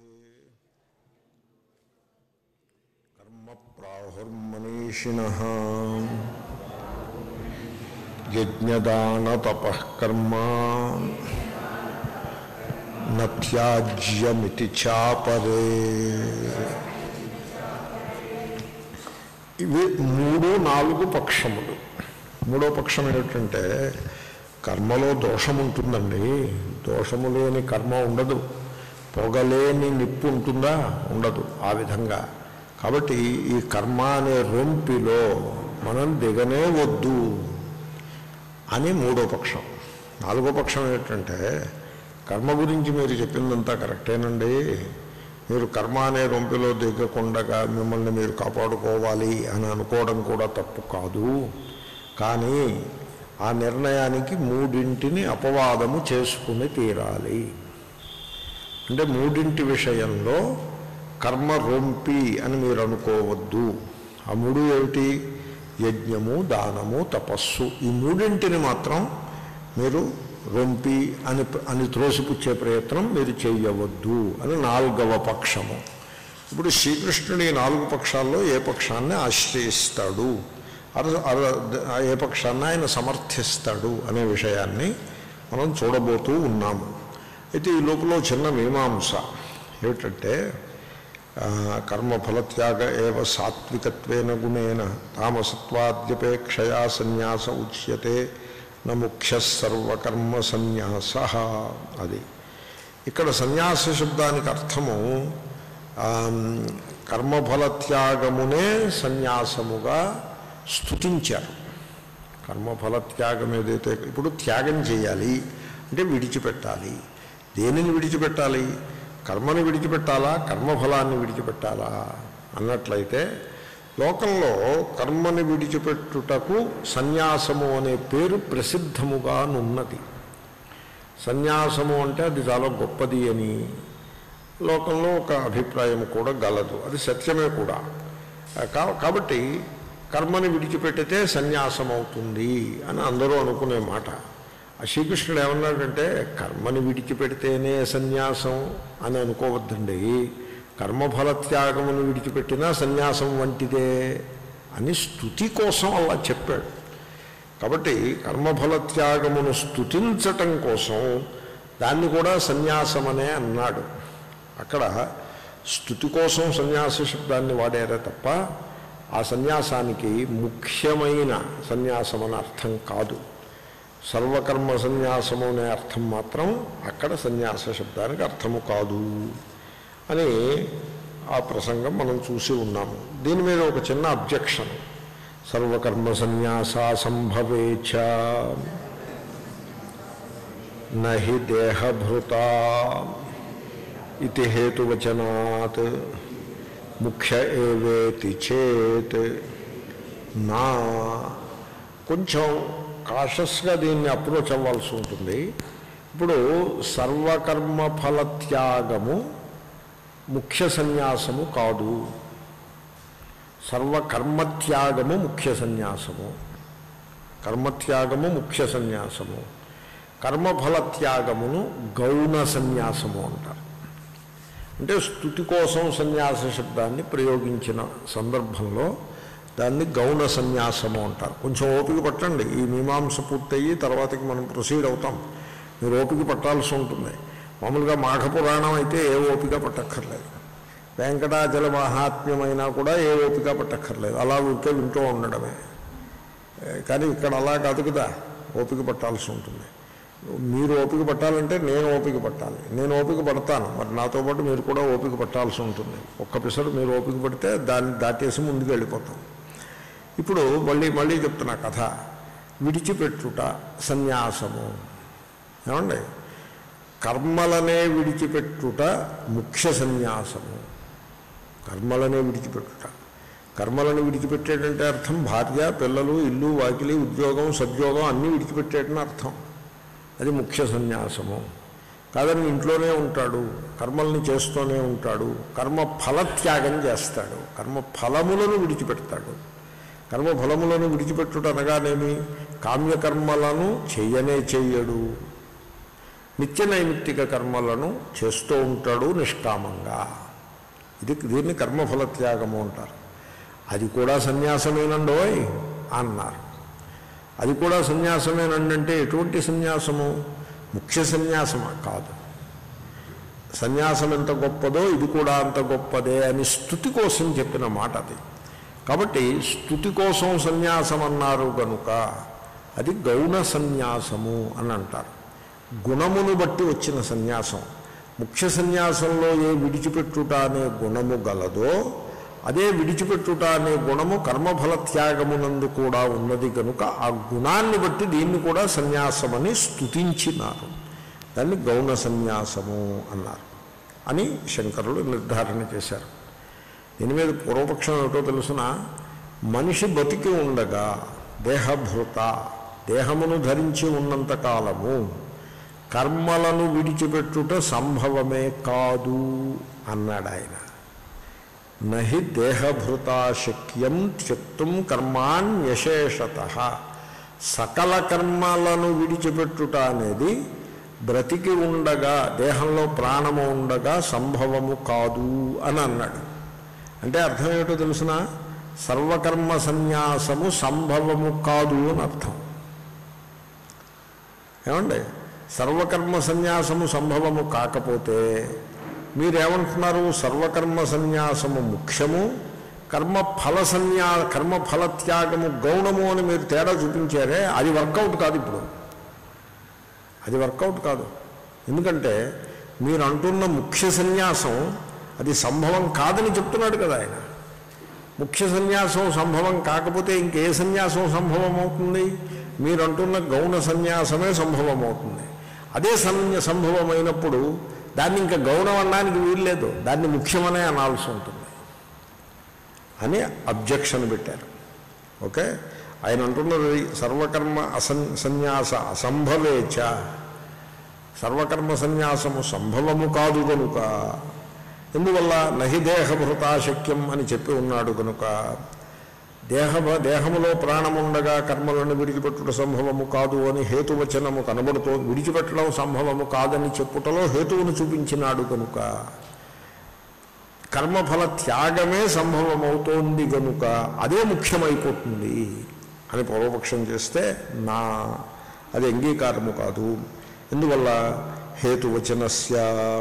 కర్మ ప్రాహుర్మనీషిణః యజ్ఞదాన తపఃకర్మ నత్యాజ్యమితి చాపరే. ఇవి 3-4 పక్షములు. మూడో పక్షం ఏమిటంటే కర్మలో దోషం ఉంటుందండి. దోషము లేని కర్మ ఉండదు. పొగలేని నిప్పు ఉంటుందా? ఉండదు. ఆ విధంగా కాబట్టి ఈ కర్మ అనే రొంపిలో మనం దిగనే వద్దు అని మూడో పక్షం. నాలుగో పక్షం ఏంటంటే కర్మ గురించి మీరు చెప్పిందంతా కరెక్టేనండి, మీరు కర్మ అనే రొంపిలో దిగకుండా మిమ్మల్ని మీరు కాపాడుకోవాలి అని అనుకోవడం కూడా తప్పు కాదు. కానీ ఆ నిర్ణయానికి 3 అపవాదము చేసుకుని తీరాలి. అంటే 3 విషయంలో కర్మ రొంపి అని మీరు అనుకోవద్దు. ఆ 3 ఏమిటి? యజ్ఞము, దానము, తపస్సు. ఈ 3 మాత్రం మీరు రొంపి అని త్రోసిపుచ్చే ప్రయత్నం మీరు చేయవద్దు అని 4వ పక్షము. ఇప్పుడు శ్రీకృష్ణుడు ఈ 4 పక్షాల్లో ఏ పక్షాన్ని ఆశ్రయిస్తాడు, ఏ పక్షాన్ని ఆయన సమర్థిస్తాడు అనే విషయాన్ని మనం చూడబోతూ ఉన్నాము. అయితే ఈ లోపల చిన్న మీమాంస ఏమిటంటే కర్మఫలత్యాగ ఏవ సాత్వికత్వేన గుణేన తామసత్వాద్యపేక్షయా సన్యాస ఉచ్యతే న ముఖ్య సర్వకర్మ సన్యాస. అది ఇక్కడ సన్యాస శబ్దానికి అర్థము కర్మఫలత్యాగమునే సన్యాసముగా స్తుతించారు. కర్మఫలత్యాగం ఏదైతే ఇప్పుడు త్యాగం చేయాలి అంటే విడిచిపెట్టాలి. దేనిని విడిచిపెట్టాలి? కర్మని విడిచిపెట్టాలా, కర్మఫలాన్ని విడిచిపెట్టాలా అన్నట్లయితే లోకంలో కర్మని విడిచిపెట్టుటకు సన్యాసము అనే పేరు ప్రసిద్ధముగానున్నది. సన్యాసము అంటే అది చాలా గొప్పది అని లోకంలో ఒక అభిప్రాయం కూడా గలదు. అది సత్యమే కూడా. కాబట్టి కర్మని విడిచిపెట్టితే సన్యాసం అవుతుంది అని అందరూ అనుకునే మాట. ఆ శ్రీకృష్ణుడు ఏమన్నాడంటే కర్మని విడిచిపెడితేనే సన్యాసం అని అనుకోవద్దండి, కర్మఫలత్యాగమును విడిచిపెట్టినా సన్యాసం వంటిదే అని స్తుతి కోసం అలా చెప్పాడు. కాబట్టి కర్మఫలత్యాగమును స్తుతించటం కోసం దాన్ని కూడా సన్యాసమనే అన్నాడు. అక్కడ స్తుతి కోసం సన్యాస శబ్దాన్ని వాడారే తప్ప ఆ సన్యాసానికి ముఖ్యమైన సన్యాసం అని అర్థం కాదు. సర్వకర్మ సన్యాసము అనే అర్థం మాత్రం అక్కడ సన్యాస శబ్దానికి అర్థము కాదు అని ఆ ప్రసంగం మనం చూసి ఉన్నాము. దీని మీద ఒక చిన్న అబ్జెక్షన్. సర్వకర్మ సన్యాస సంభవేచ నహి దేహభృత ఇతి హేతువచనాత్ ముఖ్య ఏవేతి చేత్ నా. కొంచెం కాషస్గా దీన్ని అప్రోచ్ అవ్వాల్సి ఉంటుంది. ఇప్పుడు సర్వకర్మ ఫలత్యాగము ముఖ్య సన్యాసము కాదు, సర్వకర్మత్యాగము ముఖ్య సన్యాసము. కర్మత్యాగము ముఖ్య సన్యాసము, కర్మఫలత్యాగమును గౌణ సన్యాసము అంటారు. అంటే స్తుతి కోసం సన్యాస శబ్దాన్ని ప్రయోగించిన సందర్భంలో దాన్ని గౌణ సన్యాసము అంటారు. కొంచెం ఓపిక పట్టండి. ఈ మీమాంస పూర్తయ్యి తర్వాతకి మనం ప్రొసీడ్ అవుతాం. మీరు ఓపిక పట్టాల్సి ఉంటుంది. మామూలుగా మాఘపురాణం అయితే ఏ ఓపిక పట్టక్కర్లేదు, వెంకటాచల మహాత్మ్యమైనా కూడా ఏ ఓపిక పట్టక్కర్లేదు, అలా ఊరికే వింటూ ఉండడమే. కానీ ఇక్కడ అలా కాదు కదా, ఓపిక పట్టాల్సి ఉంటుంది. మీరు ఓపిక పట్టాలంటే నేను ఓపిక పట్టాలి. నేను ఓపిక పడతాను, మరి నాతో పాటు మీరు కూడా ఓపిక పట్టాల్సి ఉంటుంది. ఒక్క పిసరు మీరు ఓపిక పడితే దాన్ని దాటేసి ముందుకు వెళ్ళిపోతాం. ఇప్పుడు మళ్ళీ చెప్తున్నా కథ. విడిచిపెట్టుట సన్యాసము. ఏమండి? కర్మలనే విడిచిపెట్టుట ముఖ్య సన్యాసము. కర్మలనే విడిచిపెట్టుట. కర్మలను విడిచిపెట్టేటంటే అర్థం భార్య, పిల్లలు, ఇల్లు, వాకిలి, ఉద్యోగం, సద్యోగం అన్నీ విడిచిపెట్టేటని అర్థం. అది ముఖ్య సన్యాసము. కాదని ఇంట్లోనే ఉంటాడు, కర్మల్ని చేస్తూనే ఉంటాడు, కర్మ ఫలత్యాగం చేస్తాడు, కర్మ ఫలములను విడిచిపెడతాడు. కర్మఫలములను విడిచిపెట్టుట అనగానేమి? కామ్యకర్మలను చెయ్యడు. నిత్య నైమిత్తిక కర్మలను చేస్తూ ఉంటాడు నిష్కామంగా. దీన్ని కర్మఫల త్యాగము అంటారు. అది కూడా సన్యాసమేనండోయ్ అన్నారు. అది కూడా సన్యాసమేనంటే ఎటువంటి సన్యాసము? ముఖ్య సన్యాసమా? కాదు. సన్యాసం ఎంత గొప్పదో ఇది కూడా అంత గొప్పదే అని స్తుతి కోసం చెప్పిన మాట అది. కాబట్టి స్తుతి కోసం సన్యాసం అన్నారు కనుక అది గౌణ సన్యాసము అని అంటారు. గుణమును బట్టి వచ్చిన సన్యాసం. ముఖ్య సన్యాసంలో ఏ విడిచిపెట్టుట అనే గుణము గలదో అదే విడిచిపెట్టుట అనే గుణము కర్మఫల త్యాగమునందు కూడా ఉన్నది కనుక ఆ గుణాన్ని బట్టి దీన్ని కూడా సన్యాసమని స్తుతించినారు. దాన్ని గౌణ సన్యాసము అన్నారు అని శంకరులు నిర్ధారణ చేశారు. దీని మీద పూర్వపక్షం ఏమిటో తెలుసిన, మనిషి బతికి ఉండగా దేహభృత, దేహమును ధరించి ఉన్నంతకాలము కర్మలను విడిచిపెట్టుట సంభవమే కాదు అన్నాడు ఆయన. నహి దేహభృతా శక్యం త్యక్తుం కర్మాణ్యశేషతః. సకల కర్మలను విడిచిపెట్టుట అనేది బ్రతికి ఉండగా, దేహంలో ప్రాణము ఉండగా సంభవము కాదు అని అన్నాడు. అంటే అర్థం ఏమిటో తెలుసిన, సర్వకర్మ సన్యాసము సంభవము కాదు అని అర్థం. ఏమండి, సర్వకర్మ సన్యాసము సంభవము కాకపోతే మీరేమంటున్నారు? సర్వకర్మ సన్యాసము ముఖ్యము, కర్మఫల త్యాగము గౌణము అని మీరు తేడా చూపించారే, అది వర్కౌట్ కాదు. ఇప్పుడు అది వర్కౌట్ కాదు. ఎందుకంటే మీరు అంటున్న ముఖ్య సన్యాసం అది సంభవం కాదని చెప్తున్నాడు కదా ఆయన. ముఖ్య సన్యాసం సంభవం కాకపోతే ఇంకే సన్యాసం సంభవం అవుతుంది? మీరు అంటున్న గౌణ సన్యాసమే సంభవం అవుతుంది. అదే సంభవమైనప్పుడు దాన్ని ఇంకా గౌణం అనడానికి వీల్లేదు, దాన్ని ముఖ్యమనే అనాల్సి ఉంటుంది అని అబ్జెక్షన్ పెట్టారు. ఓకే, ఆయన అంటున్నది సర్వకర్మ సన్యాస అసంభవేచ, సర్వకర్మ సన్యాసము సంభవము కాదు కనుక, ఎందువల్ల నహి దేహభృతా శక్యం అని చెప్పి ఉన్నాడు కనుక, దేహములో ప్రాణముండగా కర్మలను విడిచిపెట్టుట సంభవము కాదు అని హేతువచనము కనబడుతూ, విడిచిపెట్టడం సంభవము కాదని చెప్పుటలో హేతువును చూపించినాడు కనుక, కర్మఫల త్యాగమే సంభవమవుతోంది కనుక అదే ముఖ్యమైపోతుంది అని పూర్వపక్షం చేస్తే అది అంగీకారము కాదు. ఎందువల్ల హేతువచనస్య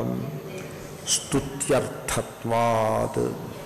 స్తుత్యర్థత్వాత్,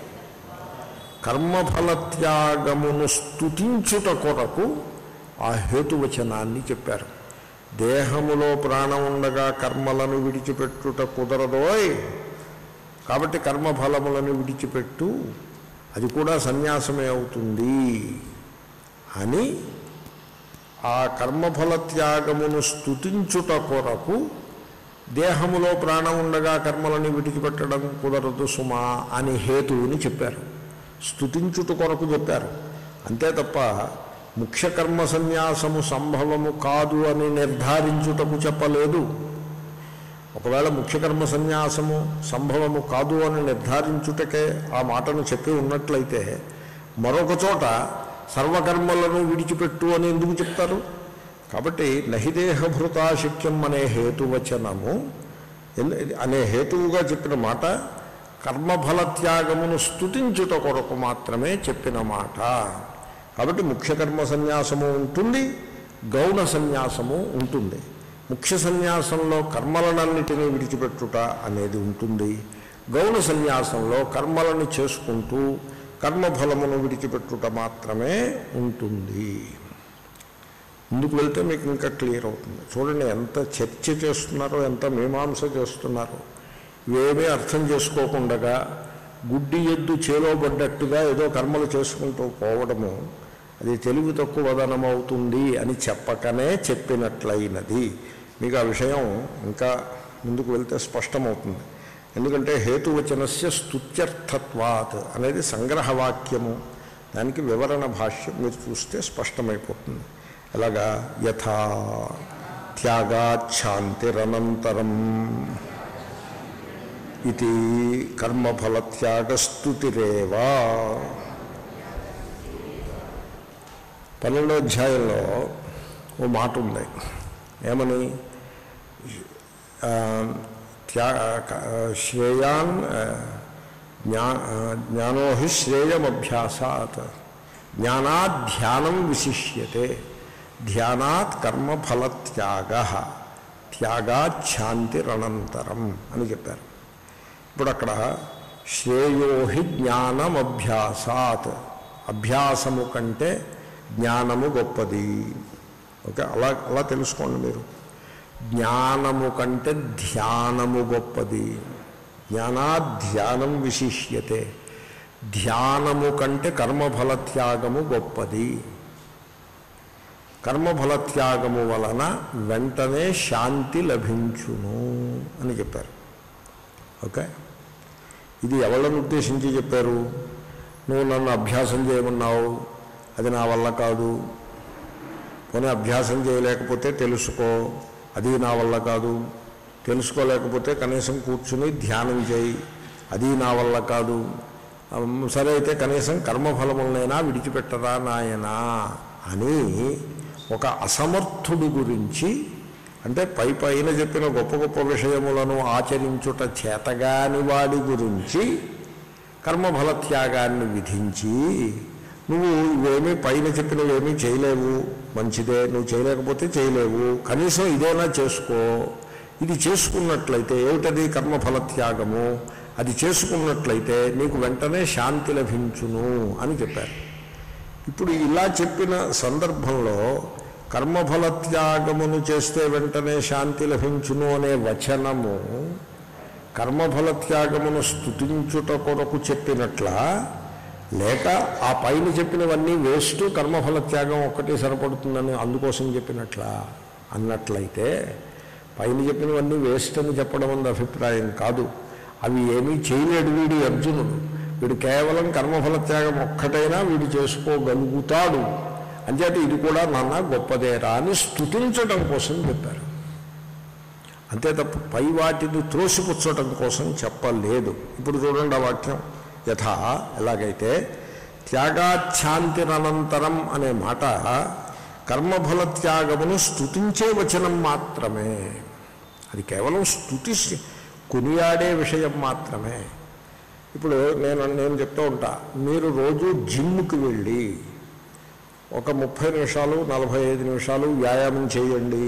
కర్మఫల త్యాగమును స్తుతించుట కొరకు ఆ హేతువచనాన్ని చెప్పారు. దేహములో ప్రాణం ఉండగా కర్మలను విడిచిపెట్టుట కుదరదోయ్, కాబట్టి కర్మఫలములను విడిచిపెట్టు, అది కూడా సన్యాసమే అవుతుంది అని ఆ కర్మఫల త్యాగమును స్తుతించుట కొరకు దేహములో ప్రాణం ఉండగా కర్మలను విడిచిపెట్టడం కుదరదు సుమా అని హేతువుని చెప్పారు. స్తుతించుట కొరకు చెప్పారు అంతే తప్ప ముఖ్య కర్మ సన్యాసము సంభవము కాదు అని నిర్ధారించుటకు చెప్పలేదు. ఒకవేళ ముఖ్యకర్మ సన్యాసము సంభవము కాదు అని నిర్ధారించుటకే ఆ మాటను చెప్పి ఉన్నట్లయితే మరొక చోట సర్వకర్మలను విడిచిపెట్టు అని ఎందుకు చెప్తారు? కాబట్టి నహిదేహభృతాశక్యం అనే హేతువచనము అనే హేతువుగా చెప్పిన మాట కర్మఫల త్యాగమును స్తుతించుట కొరకు మాత్రమే చెప్పిన మాట. కాబట్టి ముఖ్యకర్మ సన్యాసము ఉంటుంది, గౌణ సన్యాసము ఉంటుంది. ముఖ్య సన్యాసంలో కర్మలనన్నిటినీ విడిచిపెట్టుట అనేది ఉంటుంది, గౌణ సన్యాసంలో కర్మలను చేసుకుంటూ కర్మఫలమును విడిచిపెట్టుట మాత్రమే ఉంటుంది. ముందుకు వెళ్తే మీకు ఇంకా క్లియర్ అవుతుంది. చూడండి ఎంత చర్చ చేస్తున్నారో, ఎంత మీమాంస చేస్తున్నారో. ఇవేమీ అర్థం చేసుకోకుండా గుడ్డి ఎద్దు చేలోబడ్డట్టుగా ఏదో కర్మలు చేసుకుంటూ పోవడము అది తెలివి తక్కువదనమవుతుంది అని చెప్పకనే చెప్పినట్లయినది. మీకు ఆ విషయం ఇంకా ముందుకు వెళ్తే స్పష్టమవుతుంది. ఎందుకంటే హేతువచనస్య స్తుత్యర్థత్వాత్ అనేది సంగ్రహవాక్యము, దానికి వివరణ భాష్యం మీరు చూస్తే స్పష్టమైపోతుంది. ఎలాగా యథా త్యాగాచ్ఛాంతిరనంతరం ఇది కర్మఫలత్యాగస్తుతిరేవా. 12వ అధ్యాయంలో ఓ మాట ఉంది. ఏమని? శ్రేయాన్ జ్ఞానో హి శ్రేయమభ్యాసాత్ జ్ఞానాత్ ధ్యానం విశిష్యతే ధ్యానాత్ కర్మఫలత్యాగ త్యాగాత్ శాంతిరనంతరం అని చెప్పారు. ఇప్పుడు అక్కడ శ్రేయో హి జ్ఞానమభ్యాసాత్, అభ్యాసము కంటే జ్ఞానము గొప్పది. ఓకే, అలా తెలుసుకోండి మీరు. జ్ఞానము కంటే ధ్యానము గొప్పది. జ్ఞానాధ్యానం విశిష్యతే, ధ్యానము కంటే కర్మఫలత్యాగము గొప్పది. కర్మఫలత్యాగము వలన వెంటనే శాంతి లభించును అని చెప్పారు. ఓకే, ఇది ఎవళ్ళని ఉద్దేశించి చెప్పారు? నువ్వు నన్ను అభ్యాసం చేయమన్నావు, అది నా వల్ల కాదు. పోనీ అభ్యాసం చేయలేకపోతే తెలుసుకో, అది నా వల్ల కాదు. తెలుసుకోలేకపోతే కనీసం కూర్చుని ధ్యానం చేయి, అది నా వల్ల కాదు. సరే అయితే కనీసం కర్మఫలములనైనా విడిచిపెట్టరా నాయనా అని ఒక అసమర్థుడి గురించి, అంటే పైన చెప్పిన గొప్ప గొప్ప విషయములను ఆచరించుట చేతగాని వాడి గురించి కర్మఫలత్యాగాన్ని విధించి, నువ్వు ఇవేమీ పైన చెప్పినవేమీ చేయలేవు, మంచిదే, నువ్వు చేయలేకపోతే చేయలేవు, కనీసం ఇదేనా చేసుకో. ఇది చేసుకున్నట్లయితే ఏమిటది? కర్మఫలత్యాగము. అది చేసుకున్నట్లయితే నీకు వెంటనే శాంతి లభించును అని చెప్పారు. ఇప్పుడు ఇలా చెప్పిన సందర్భంలో కర్మఫలత్యాగమును చేస్తే వెంటనే శాంతి లభించును అనే వచనము కర్మఫలత్యాగమును స్తుతించుట కొరకు చెప్పినట్లా, లేక ఆ పైన చెప్పినవన్నీ వేస్ట్, కర్మఫలత్యాగం ఒక్కటే సరిపడుతుందని అందుకోసం చెప్పినట్లా అన్నట్లయితే, పైన చెప్పినవన్నీ వేస్ట్ అని చెప్పడం అన్న అభిప్రాయం కాదు. అవి ఏమీ చేయలేడు వీడి అర్జునుడు. వీడు కేవలం కర్మఫలత్యాగం ఒక్కటైనా వీడు చేసుకోగలుగుతాడు. అంచేత ఇది కూడా నాన్న గొప్పదేరా అని స్తుతించడం కోసం చెప్పారు. అంతే తప్ప పై వాటిని త్రోసిపుచ్చడం కోసం చెప్పలేదు. ఇప్పుడు చూడండి ఆ వాక్యం. యథా, ఎలాగైతే త్యాగాఛాంతిరనంతరం అనే మాట కర్మఫలత్యాగమును స్తుతించే వచనం మాత్రమే. అది కేవలం స్తుతి, కొనియాడే విషయం మాత్రమే. ఇప్పుడు నేను చెప్తూ ఉంటా, మీరు రోజు జిమ్కి వెళ్ళి ఒక 30 నిమిషాలు 45 నిమిషాలు వ్యాయామం చేయండి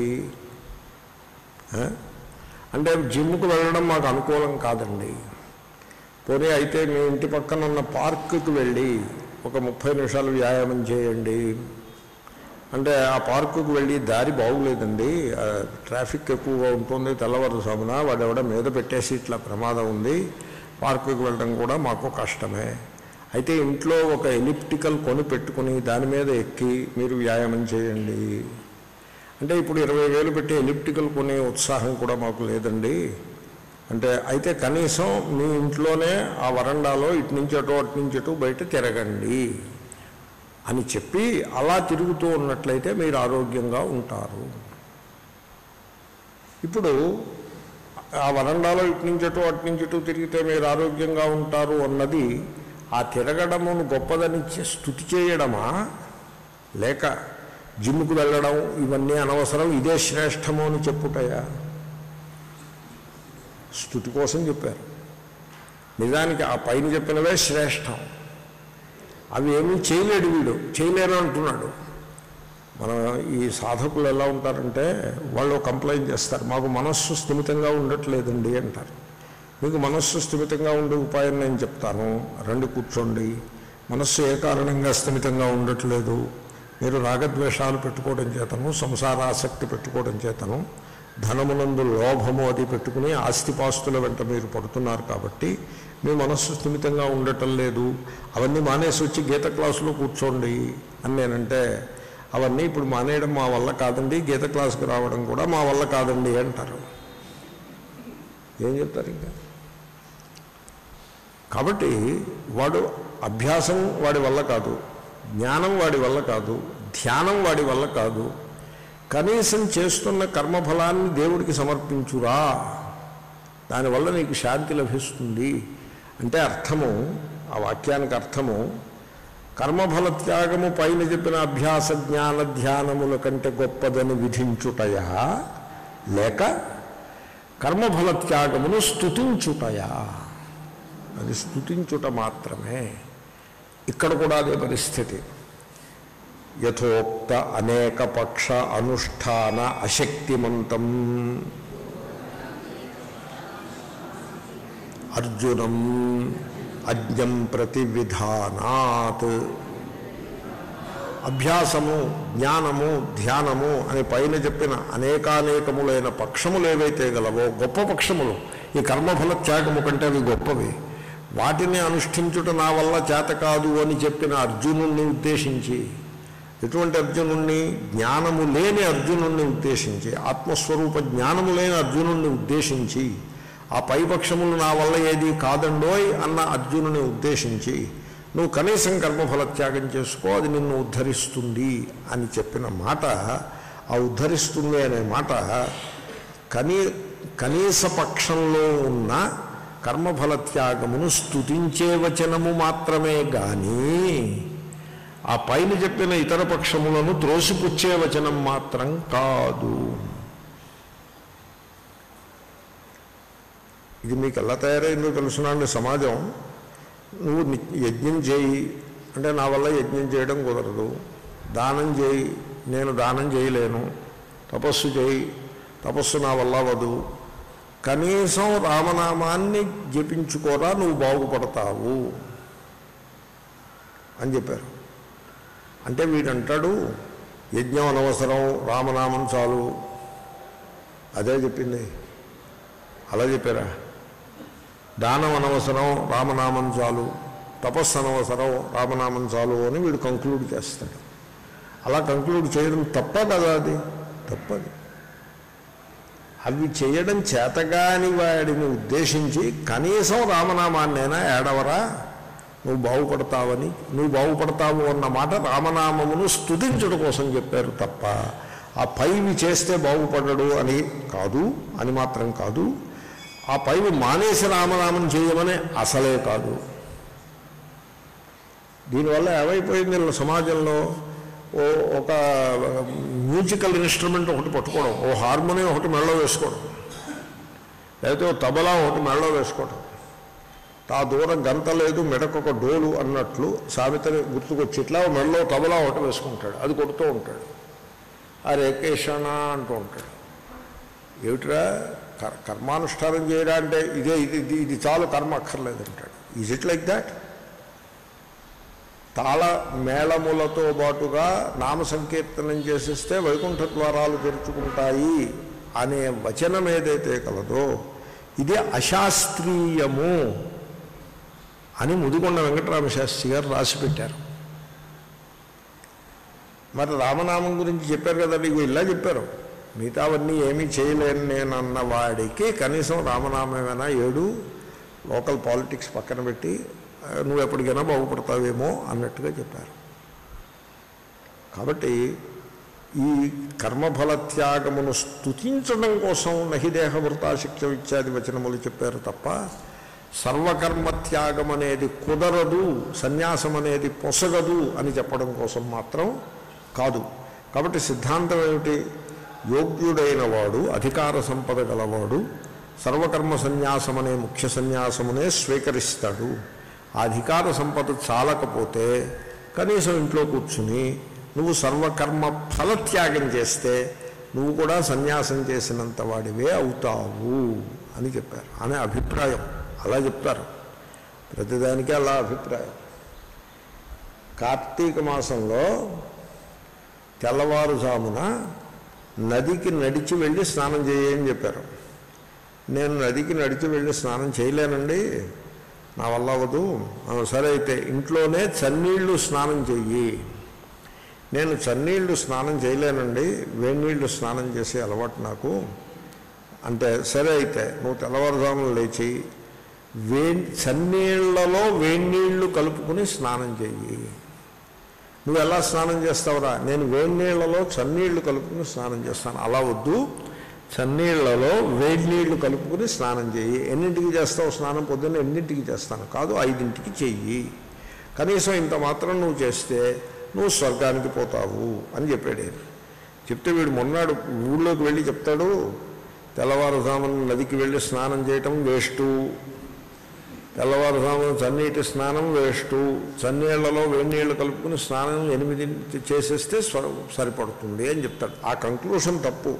అంటే జిమ్కి వెళ్ళడం మాకు అనుకూలం కాదండి. పోనీ అయితే మీ ఇంటి పక్కన ఉన్న పార్కుకి వెళ్ళి ఒక 30 నిమిషాలు వ్యాయామం చేయండి అంటే, ఆ పార్కుకి వెళ్ళి దారి బాగులేదండి, ట్రాఫిక్ ఎక్కువగా ఉంటుంది, తెల్లవారుజామున వాడెవడ మీద పెట్టేసి ఇట్లా ప్రమాదం ఉంది, పార్కుకి వెళ్ళడం కూడా మాకు కష్టమే. అయితే ఇంట్లో ఒక ఎలిప్టికల్ కొని పెట్టుకుని దాని మీద ఎక్కి మీరు వ్యాయామం చేయండి అంటే, ఇప్పుడు 20,000 పెట్టి ఎలిప్టికల్ కొనే ఉత్సాహం కూడా మాకు లేదండి అంటే, అయితే కనీసం మీ ఇంట్లోనే ఆ వరండాలో ఇటు నుంచి అటు బయట తిరగండి అని చెప్పి అలా తిరుగుతూ ఉన్నట్లయితే మీరు ఆరోగ్యంగా ఉంటారు. ఇప్పుడు ఆ వరండాలో ఇటు నుంచి అటు తిరిగితే మీరు ఆరోగ్యంగా ఉంటారు అన్నది ఆ తిరగడమును గొప్పదని స్తుతి చేయడమా, లేక జిమ్కు వెళ్ళడం ఇవన్నీ అనవసరం, ఇదే శ్రేష్టము అని చెప్పుటయా? స్తుతి కోసం చెప్పారు. నిజానికి ఆ పైన చెప్పినవే శ్రేష్టం. అవి ఏమీ చేయలేడు వీడు, చేయలేరు అంటున్నాడు. మన ఈ సాధకులు ఎలా ఉంటారంటే, వాళ్ళు కంప్లైంట్ చేస్తారు, మాకు మనస్సు స్థిమితంగా ఉండట్లేదండి అంటారు. మీకు మనస్సు స్థిమితంగా ఉండే ఉపాయం నేను చెప్తాను, రండి కూర్చోండి. మనస్సు ఏ కారణంగా స్థిమితంగా ఉండట్లేదు? మీరు రాగద్వేషాలు పెట్టుకోవడం చేతను, సంసారాసక్తి పెట్టుకోవడం చేతను, ధనమునందు లోభము అది పెట్టుకుని ఆస్తిపాస్తుల వెంట మీరు పడుతున్నారు కాబట్టి మీ మనస్సు స్థిమితంగా ఉండటం లేదు. అవన్నీ మానేసి వచ్చి గీత క్లాసులో కూర్చోండి అని నేనంటే, అవన్నీ ఇప్పుడు మానేయడం మా వల్ల కాదండి, గీత క్లాసుకి రావడం కూడా మా వల్ల కాదండి అంటారు. ఏం చెప్తారు ఇంకా? కాబట్టి వాడు అభ్యాసం వాడి వల్ల కాదు, జ్ఞానం వాడి వల్ల కాదు, ధ్యానం వాడి వల్ల కాదు. కనీసం చేస్తున్న కర్మఫలాన్ని దేవుడికి సమర్పించురా, దానివల్ల నీకు శాంతి లభిస్తుంది అంటే అర్థము, ఆ వాక్యానికి అర్థము, కర్మఫల త్యాగము పైన చెప్పిన అభ్యాస జ్ఞాన ధ్యానముల కంటే గొప్పదని విధించుటయా, లేక కర్మఫల త్యాగమును స్తుతించుటయా, అది స్తుతించుట మాత్రమే. ఇక్కడ కూడా అదే పరిస్థితి. యథోక్త అనేక పక్ష అనుష్ఠాన అశక్తిమంతం అర్జునం అజ్ఞం ప్రతివిధానాత్. అభ్యాసము, జ్ఞానము, ధ్యానము అని పైన చెప్పిన అనేకానేకములైన పక్షములు ఏవైతే గలవో, గొప్ప పక్షములు, ఈ కర్మఫల త్యాగము కంటే అవి గొప్పవి, వాటిని అనుష్ఠించుట నా వల్ల చేత కాదు అని చెప్పిన అర్జునుణ్ణి ఉద్దేశించి, ఎటువంటి అర్జునుణ్ణి? జ్ఞానము లేని అర్జునుణ్ణి ఉద్దేశించి, ఆత్మస్వరూప జ్ఞానము లేని అర్జునుణ్ణి ఉద్దేశించి, ఆ పైపక్షములు నా వల్ల ఏది కాదండోయ్ అన్న అర్జునుని ఉద్దేశించి, నువ్వు కనీసం కర్మఫల త్యాగం చేసుకో, అది నిన్ను ఉద్ధరిస్తుంది అని చెప్పిన మాట, ఆ ఉద్ధరిస్తుంది అనే మాట కనీస పక్షంలో ఉన్న కర్మఫల త్యాగమును స్తుతించే వచనము మాత్రమే కానీ ఆ పైన చెప్పిన ఇతర పక్షములను త్రోసిపుచ్చే వచనం మాత్రం కాదు. ఇది మీకు ఎలా తయారైందో తెలుసునండి. సమాజం, నువ్వు యజ్ఞం చేయి అంటే నా వల్ల యజ్ఞం చేయడం కుదరదు, దానం చేయి, నేను దానం చేయలేను, తపస్సు చేయి, తపస్సు నా వల్ల అవ్వదు, కనీసం రామనామాన్ని జపించుకోరా నువ్వు బాగుపడతావు అని చెప్పారు. అంటే వీడంటాడు యజ్ఞం అనవసరం, రామనామం చాలు. అదే చెప్పింది. అలా చెప్పారా? దానం అనవసరం, రామనామం చాలు, తపస్సు అనవసరం, రామనామం చాలు అని వీడు కంక్లూడ్ చేస్తాడు. అలా కంక్లూడ్ చేయడం తప్ప కదా? అది తప్పది. అవి చేయడం చేతగాని వాడిని ఉద్దేశించి కనీసం రామనామాన్నైనా ఏడవరా నువ్వు బాగుపడతావని, నువ్వు బాగుపడతావు అన్న మాట రామనామమును స్తుతించడం కోసం చెప్పారు తప్ప ఆ పైవి చేస్తే బాగుపడడు అని కాదు, అని మాత్రం కాదు. ఆ పైవి మానేసి రామనామం చేయమని అసలే కాదు. దీనివల్ల ఏమైపోయింది సమాజంలో? ఒక మ్యూజికల్ ఇన్స్ట్రుమెంట్ ఒకటి పట్టుకోవడం, ఓ హార్మోనియం ఒకటి మెడలో వేసుకోవడం, లేకపోతే ఓ తబలా ఒకటి మెడలో వేసుకోవడం, ఆ దూరం గంత లేదు మెడకొక డోలు అన్నట్లు సామెతని గుర్తుకొచ్చి ఇట్లా మెడలో తబలా ఒకటి వేసుకుంటాడు, అది కొడుతూ ఉంటాడు, ఆ రేకేషణ అంటూ ఉంటాడు. ఏమిట్రా కర్మానుష్ఠానం చేయడా అంటే ఇదే ఇది చాలు, కర్మ అక్కర్లేదంటాడు. Is it like that? తాళ మేళములతో పాటుగా నామ సంకీర్తనం చేసేస్తే వైకుంఠ ద్వారాలు తెరుచుకుంటాయి అనే వచనం ఏదైతే కలదో ఇది అశాస్త్రీయము అని ముదిగొండ వెంకటరామశాస్త్రి గారు రాసిపెట్టారు. మరి రామనామం గురించి చెప్పారు కదా, నీకు ఇలా చెప్పారు, మిగతావన్నీ ఏమీ చేయలేను నేనన్న వాడికి కనీసం రామనామేమైనా 7 లోకల్ పాలిటిక్స్ పక్కన పెట్టి నువ్వు ఎప్పటికైనా బాగుపడతావేమో అన్నట్టుగా చెప్పారు. కాబట్టి ఈ కర్మఫల త్యాగమును స్తుతించడం కోసం నహిదేహవృతాశిక్య ఇత్యాది వచనములు చెప్పారు తప్ప సర్వకర్మ త్యాగం అనేది కుదరదు, సన్యాసం అనేది పొసగదు అని చెప్పడం కోసం మాత్రం కాదు. కాబట్టి సిద్ధాంతం ఏమిటి? యోగ్యుడైన వాడు, అధికార సంపద గలవాడు సర్వకర్మ సన్యాసం అనే ముఖ్య సన్యాసమునే స్వీకరిస్తాడు. ఆ అధికార సంపద చాలకపోతే కనీసం ఇంట్లో కూర్చుని నువ్వు సర్వకర్మ ఫలత్యాగం చేస్తే నువ్వు కూడా సన్యాసం చేసినంత వాడివే అవుతావు అని చెప్పారు. అనే అభిప్రాయం అలా చెప్తారు. ప్రతిదానికి అలా అభిప్రాయం. కార్తీక మాసంలో తెల్లవారుజామున నదికి నడిచి వెళ్ళి స్నానం చేయని చెప్పారు. నేను నదికి నడిచి వెళ్ళి స్నానం చేయలేనండి, నా వల్ల అవ్వదు. సరే అయితే ఇంట్లోనే చన్నీళ్ళు స్నానం చెయ్యి. నేను చన్నీళ్ళు స్నానం చేయలేనండి, వేడినీళ్ళు స్నానం చేసే అలవాటు నాకు అంటే, సరే అయితే నువ్వు తెల్లవారుజామున లేచి చన్నీళ్లలో వేడినీళ్ళు కలుపుకుని స్నానం చెయ్యి. నువ్వు ఎలా స్నానం చేస్తావురా? నేను వేడినీళ్లలో చన్నీళ్లు కలుపుకుని స్నానం చేస్తాను. అలా వద్దు, చన్నీళ్లలో వేడినీళ్లు కలుపుకుని స్నానం చెయ్యి. ఎన్నింటికి చేస్తావు స్నానం? పొద్దున్న 8ంటికి చేస్తాను. కాదు, 5ంటికి చెయ్యి. కనీసం ఇంత మాత్రం నువ్వు చేస్తే నువ్వు స్వర్గానికి పోతావు అని చెప్పాడు. చెప్తే వీడు మొన్నాడు ఊళ్ళోకి వెళ్ళి చెప్తాడు, తెల్లవారుజామున నదికి వెళ్ళి స్నానం చేయటం వేస్టు, తెల్లవారుజామున చన్నీటి స్నానం వేస్టు, చన్నీళ్లలో వేడినీళ్ళు కలుపుకుని స్నానం 8 చేసేస్తే సరిపడుతుంది అని చెప్తాడు. ఆ కంక్లూషన్ తప్పు.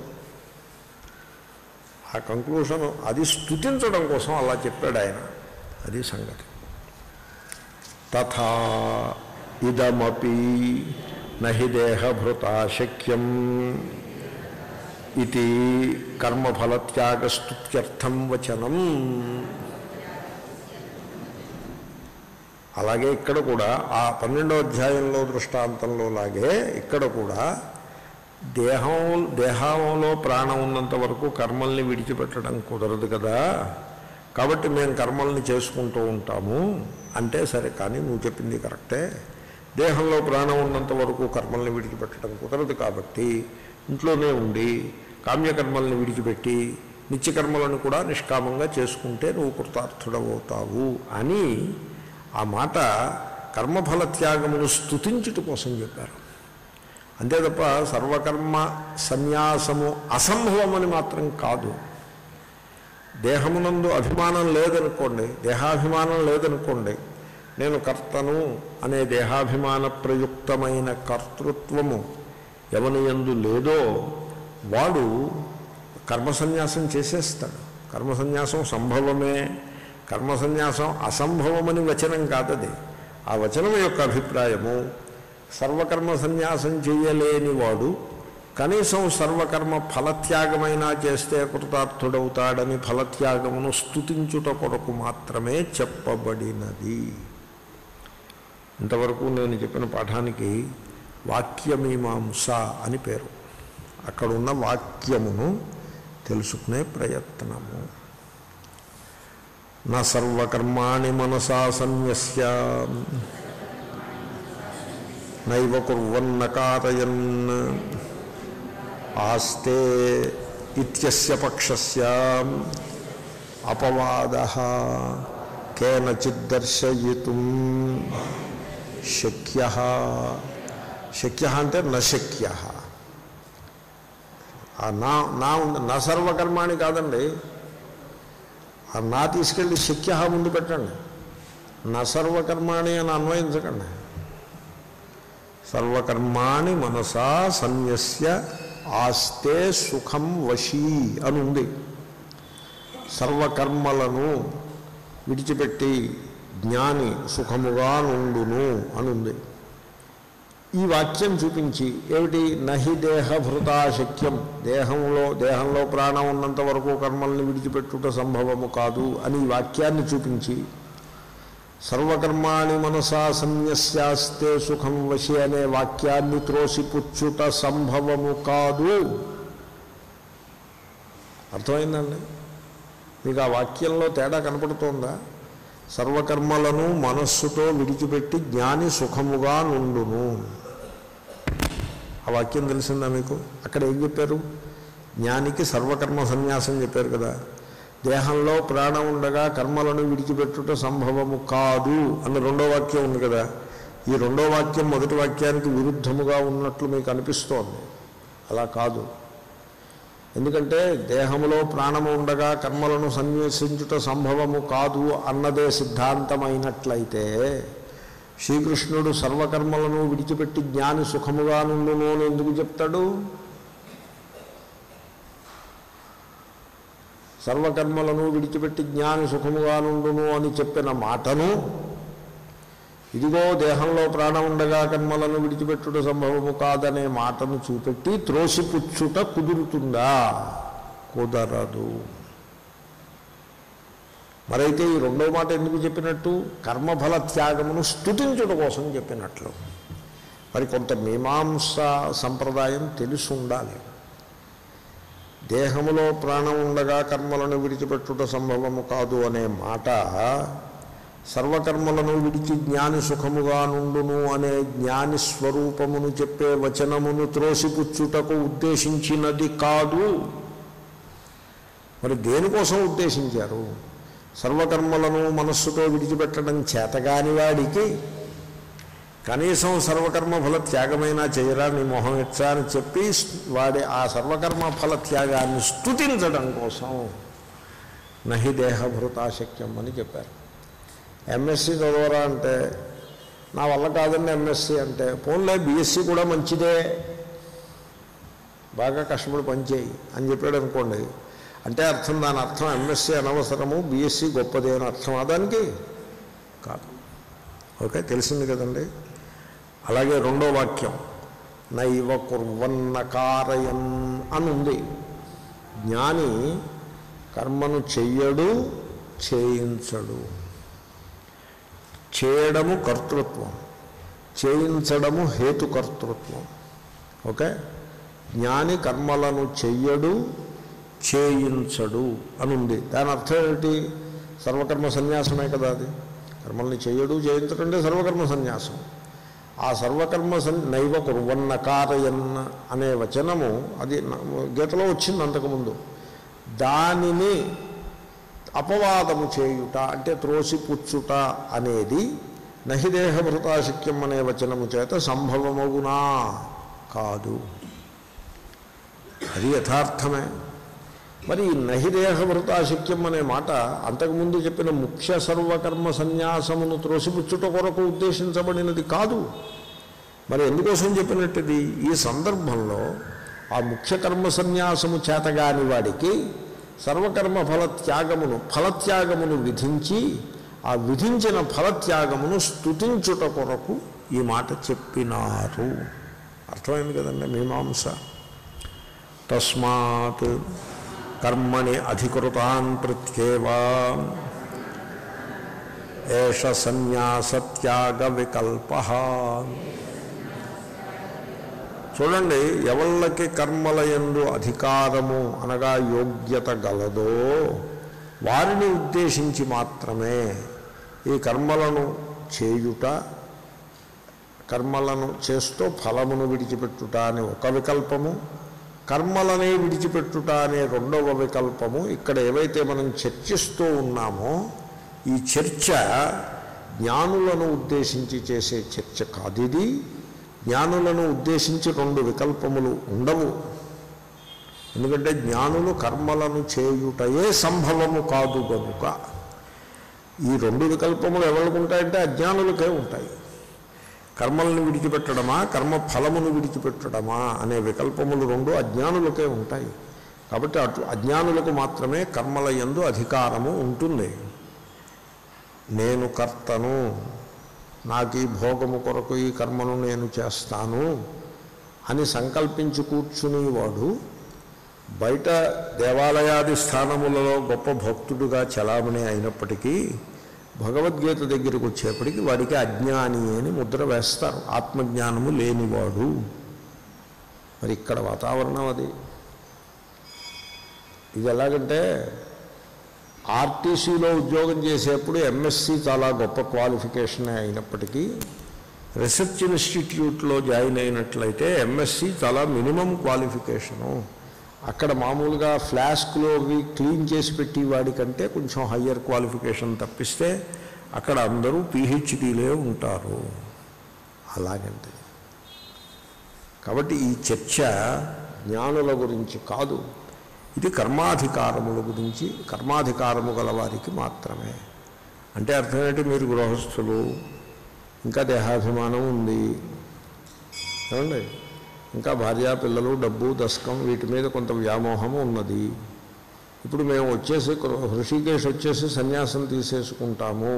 ఆ కంక్లూషన్ అది స్తుతించడం కోసం అలా చెప్పాడు ఆయన. అది సంగతి. తథా ఇదమపి నహి దేహభృతా శక్యం ఇది కర్మఫలత్యాగస్తుత్యర్థం వచనం. అలాగే ఇక్కడ కూడా ఆ 12వ అధ్యాయంలో దృష్టాంతంలో లాగే ఇక్కడ కూడా దేహంలో ప్రాణం ఉన్నంత వరకు కర్మల్ని విడిచిపెట్టడం కుదరదు కదా, కాబట్టి మేము కర్మల్ని చేసుకుంటూ ఉంటాము అంటే సరే, కానీ నువ్వు చెప్పింది కరెక్టే. దేహంలో ప్రాణం ఉన్నంత వరకు కర్మల్ని విడిచిపెట్టడం కుదరదు కాబట్టి ఇంట్లోనే ఉండి కామ్యకర్మల్ని విడిచిపెట్టి నిత్యకర్మలను కూడా నిష్కామంగా చేసుకుంటే నువ్వు కృతార్థుడవుతావు అని ఆ మాట కర్మఫల త్యాగమును స్తుతించుట కోసం చెప్పారు. అంతే తప్ప సర్వకర్మ సన్యాసము అసంభవమని మాత్రం కాదు. దేహమునందు అభిమానం లేదనుకోండి, దేహాభిమానం లేదనుకోండి, నేను కర్తను అనే దేహాభిమాన ప్రయుక్తమైన కర్తృత్వము ఎవని యందు లేదో వాడు కర్మసన్యాసం చేసేస్తాడు. కర్మసన్యాసం సంభవమే, కర్మసన్యాసం అసంభవమని వచనం కాదది. ఆ వచనం యొక్క అభిప్రాయము సర్వకర్మ సన్యాసం చేయలేని వాడు కనీసం సర్వకర్మ ఫలత్యాగమైనా చేస్తే కృతార్థుడవుతాడని ఫలత్యాగమును స్తుతించుట కొరకు మాత్రమే చెప్పబడినది. ఇంతవరకు నేను చెప్పిన పాఠానికి వాక్యమీమాంస అని పేరు. అక్కడున్న వాక్యమును తెలుసుకునే ప్రయత్నము. నా సర్వకర్మాణి మనసా సన్యస్య నైవ కుర్వన్న కారయన్ ఆస్తే ఇత్యస్య పక్షస్య అపవాదః కేనచిద్ దర్శయితుం శక్యః. శక్యః అంటే నశక్యః. నా సర్వకర్మాణి కాదండి, ఆ నా తీసుకెళ్ళి శక్యః ముందు పెట్టండి. నా సర్వకర్మాణి అని అన్వయించకండి. సర్వకర్మాణి మనసా సన్యస్య ఆస్తే సుఖం వశీ అని ఉంది. సర్వకర్మలను విడిచిపెట్టి జ్ఞాని సుఖముగా నుండును అని ఉంది. ఈ వాక్యం చూపించి ఏమిటి, నహి దేహభృతా శక్యం, దేహంలో ప్రాణం ఉన్నంత వరకు కర్మల్ని విడిచిపెట్టుట సంభవము కాదు అని ఈ వాక్యాన్ని చూపించి సర్వకర్మాణి మనసా సన్యస్యాస్తే సుఖం వశి అనే వాక్యాన్ని త్రోసిపుచ్చుట సంభవము కాదు. అర్థమైందండి మీకు? ఆ వాక్యంలో తేడా కనపడుతోందా? సర్వకర్మలను మనస్సుతో విడిచిపెట్టి జ్ఞాని సుఖముగా నుండును. ఆ వాక్యం తెలిసిందా మీకు? అక్కడ ఏం చెప్పారు? జ్ఞానికి సర్వకర్మ సన్యాసం చెప్పారు కదా. దేహంలో ప్రాణం ఉండగా కర్మలను విడిచిపెట్టుట సంభవము కాదు అని రెండో వాక్యం ఉంది కదా. ఈ రెండో వాక్యం మొదటి వాక్యానికి విరుద్ధముగా ఉన్నట్లు మీకు అనిపిస్తోంది. అలా కాదు. ఎందుకంటే దేహములో ప్రాణము ఉండగా కర్మలను సన్యాసించుట సంభవము కాదు అన్నదే సిద్ధాంతమైనట్లయితే శ్రీకృష్ణుడు సర్వకర్మలను విడిచిపెట్టి జ్ఞాని సుఖముగా నుండును అని ఎందుకు చెప్తాడు? సర్వకర్మలను విడిచిపెట్టి జ్ఞాని సుఖముగా నుండును అని చెప్పిన మాటను ఇదిగో దేహంలో ప్రాణం ఉండగా కర్మలను విడిచిపెట్టుట సంభవము కాదనే మాటను చూపెట్టి త్రోసిపుచ్చుట కుదురుతుందా? కుదరదు. మరైతే ఈ రెండో మాట ఎందుకు చెప్పినట్టు? కర్మఫల త్యాగమును స్తుతించుట కోసం చెప్పినట్లు. మరి కొంత మీమాంస సంప్రదాయం తెలిసి ఉండాలి. దేహములో ప్రాణం ఉండగా కర్మలను విడిచిపెట్టుట సంభవము కాదు అనే మాట సర్వకర్మలను విడిచి జ్ఞాని సుఖముగా నుండును అనే జ్ఞాని స్వరూపమును చెప్పే వచనమును త్రోసిపుచ్చుటకు ఉద్దేశించినది కాదు. మరి దేనికోసం ఉద్దేశించారు? సర్వకర్మలను మనస్సుతో విడిచిపెట్టడం చేతగాని వాడికి కనీసం సర్వకర్మ ఫల త్యాగమైనా చేయరా నీ మొహం ఇచ్చా అని చెప్పి వాడి ఆ సర్వకర్మ ఫల త్యాగాన్ని స్తుతించడం కోసం నహి దేహభృతాశక్యం అని చెప్పారు. ఎంఎస్సి చదవరా అంటే నా వల్ల కాదండి ఎంఎస్సి అంటే, పోన్లే బీఎస్సీ కూడా మంచిదే, బాగా కష్టపడి పనిచేయి అని చెప్పాడు అనుకోండి. అంటే అర్థం, దాని అర్థం ఎంఎస్సీ అనవసరము బీఎస్సీ గొప్పది అని అర్థం దానికి కాదు. ఓకే, తెలిసింది కదండి. అలాగే రెండో వాక్యం నైవ కుర్వన్న కారయన్ అని ఉంది. జ్ఞాని కర్మను చెయ్యడు, చేయించడు. చేయడము కర్తృత్వం, చేయించడము హేతుకర్తృత్వం. ఓకే, జ్ఞాని కర్మలను చెయ్యడు, చేయించడు అని ఉంది. దాని అర్థం ఏమిటి? సర్వకర్మ సన్యాసమే కదా అది. కర్మల్ని చెయ్యడు, చేయించడం అంటే సర్వకర్మ సన్యాసం. ఆ సర్వకర్మ నైవ కుర్వన్న కారయన్న అనే వచనము అది గీతలో వచ్చింది అంతకుముందు. దానిని అపవాదము చేయుట అంటే త్రోసిపుచ్చుట అనేది నహి దేహభృతాశక్యం అనే వచనము చేత సంభవమగునా కాదు. అది యథార్థమే. మరి నహి దేహభృతాశక్యం అనే మాట అంతకుముందు చెప్పిన ముఖ్య సర్వకర్మ సన్యాసమును త్రోసిపుచ్చుట కొరకు ఉద్దేశించబడినది కాదు. మరి ఎందుకోసం చెప్పినట్టుది? ఈ సందర్భంలో ఆ ముఖ్య కర్మ సన్యాసము చేతగాని వాడికి సర్వకర్మ ఫలత్యాగమును విధించి ఆ విధించిన ఫలత్యాగమును స్తుతించుట కొరకు ఈ మాట చెప్పినారు. అర్థమైంది కదండి మీమాంస. తస్మాత్ కర్మణి అధికృతాన్ ప్రత్యేవా ఏష సన్యాసత్యాగ వికల్పః. చూడండి, ఎవళ్ళకి కర్మల యందు అధికారము అనగా యోగ్యత గలదో వారిని ఉద్దేశించి మాత్రమే ఈ కర్మలను చేయుట, కర్మలను చేస్తూ ఫలమును విడిచిపెట్టుట అనే ఒక వికల్పము, కర్మలనే విడిచిపెట్టుట అనే రెండవ వికల్పము ఇక్కడ ఏవైతే మనం చర్చిస్తూ ఉన్నామో ఈ చర్చ జ్ఞానులను ఉద్దేశించి చేసే చర్చ కాదు. ఇది జ్ఞానులను ఉద్దేశించి రెండు వికల్పములు ఉండవు. ఎందుకంటే జ్ఞానులు కర్మలను చేయుటయే సంభవము కాదు కనుక. ఈ రెండు వికల్పములు ఎవరికి ఉంటాయంటే అజ్ఞానులకే ఉంటాయి. కర్మలను విడిచిపెట్టడమా, కర్మ ఫలమును విడిచిపెట్టడమా అనే వికల్పములు రెండు అజ్ఞానులకే ఉంటాయి. కాబట్టి అజ్ఞానులకు మాత్రమే కర్మల యందు అధికారము ఉంటుంది. నేను కర్తను, నాకు ఈ భోగము కొరకు ఈ కర్మను నేను చేస్తాను అని సంకల్పించి కూర్చునేవాడు బయట దేవాలయాది స్థానములలో గొప్ప భక్తుడుగా చలామణి అయినప్పటికీ భగవద్గీత దగ్గరికి వచ్చేప్పటికీ వాడికి అజ్ఞాని అని ముద్ర వేస్తారు, ఆత్మజ్ఞానము లేనివాడు. మరి ఇక్కడ వాతావరణం అది. ఇది ఎలాగంటే ఆర్టీసీలో ఉద్యోగం చేసేప్పుడు ఎంఎస్సి చాలా గొప్ప క్వాలిఫికేషనే అయినప్పటికీ రీసెర్చ్ ఇన్స్టిట్యూట్లో జాయిన్ అయినట్లయితే ఎంఎస్సి చాలా మినిమం క్వాలిఫికేషను. అక్కడ మామూలుగా ఫ్లాస్క్లో అవి క్లీన్ చేసి పెట్టి వాడికంటే కొంచెం హయ్యర్ క్వాలిఫికేషన్ తప్పిస్తే అక్కడ అందరూ పిహెచ్డీలే ఉంటారు. అలాగంటే కాబట్టి ఈ చర్చ జ్ఞానుల గురించి కాదు, ఇది కర్మాధికారముల గురించి, కర్మాధికారము గలవారికి మాత్రమే. అంటే అర్థమేంటి? మీరు గృహస్థులు, ఇంకా దేహాభిమానం ఉంది ఏమండి, ఇంకా భార్యా పిల్లలు, డబ్బు, దశకం వీటి మీద కొంత వ్యామోహము ఉన్నది. ఇప్పుడు మేము వచ్చేసి హృషికేశ్ వచ్చేసి సన్యాసం తీసేసుకుంటాము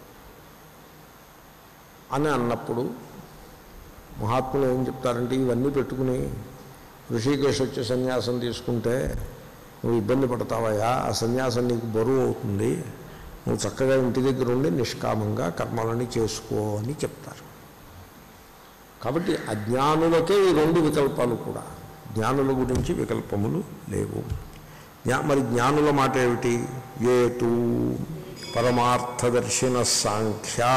అని అన్నప్పుడు మహాత్ములు ఏం చెప్తారంటే, ఇవన్నీ పెట్టుకుని హృషికేశ్ వచ్చి సన్యాసం తీసుకుంటే నువ్వు ఇబ్బంది పడతావయ్యా, ఆ సన్యాసం నీకు బరువు అవుతుంది, నువ్వు చక్కగా ఇంటి దగ్గర ఉండి నిష్కామంగా కర్మలని చేసుకో అని చెప్తారు. కాబట్టి అజ్ఞానులకే ఈ రెండు వికల్పాలు కూడా, జ్ఞానుల గురించి వికల్పములు లేవు. మరి జ్ఞానుల మాట ఏమిటి? ఏతు పరమార్థదర్శిన సాంఖ్యా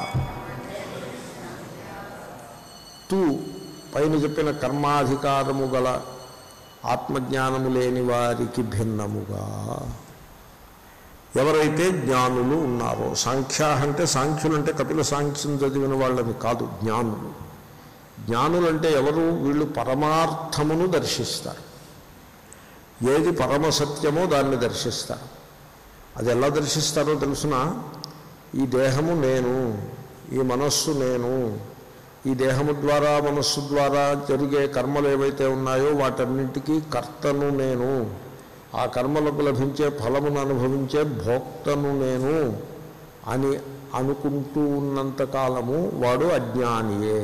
తూ పైన చెప్పిన కర్మాధికారము గల ఆత్మజ్ఞానము లేని వారికి భిన్నముగా ఎవరైతే జ్ఞానులు ఉన్నారో, సాంఖ్య అంటే సాంఖ్యులు అంటే కపిల సాంఖ్యం చదివిన వాళ్ళని కాదు, జ్ఞానులు. జ్ఞానులు అంటే ఎవరు? వీళ్ళు పరమార్థమును దర్శిస్తారు. ఏది పరమసత్యమో దాన్ని దర్శిస్తారు. అది ఎలా దర్శిస్తారో తెలుసిన, ఈ దేహము నేను, ఈ మనస్సు నేను, ఈ దేహము ద్వారా మనస్సు ద్వారా జరిగే కర్మలు ఏవైతే ఉన్నాయో వాటన్నింటికీ కర్తను నేను, ఆ కర్మలకు లభించే ఫలమును అనుభవించే భోక్తను నేను అని అనుకుంటూ ఉన్నంతకాలము వాడు అజ్ఞానియే.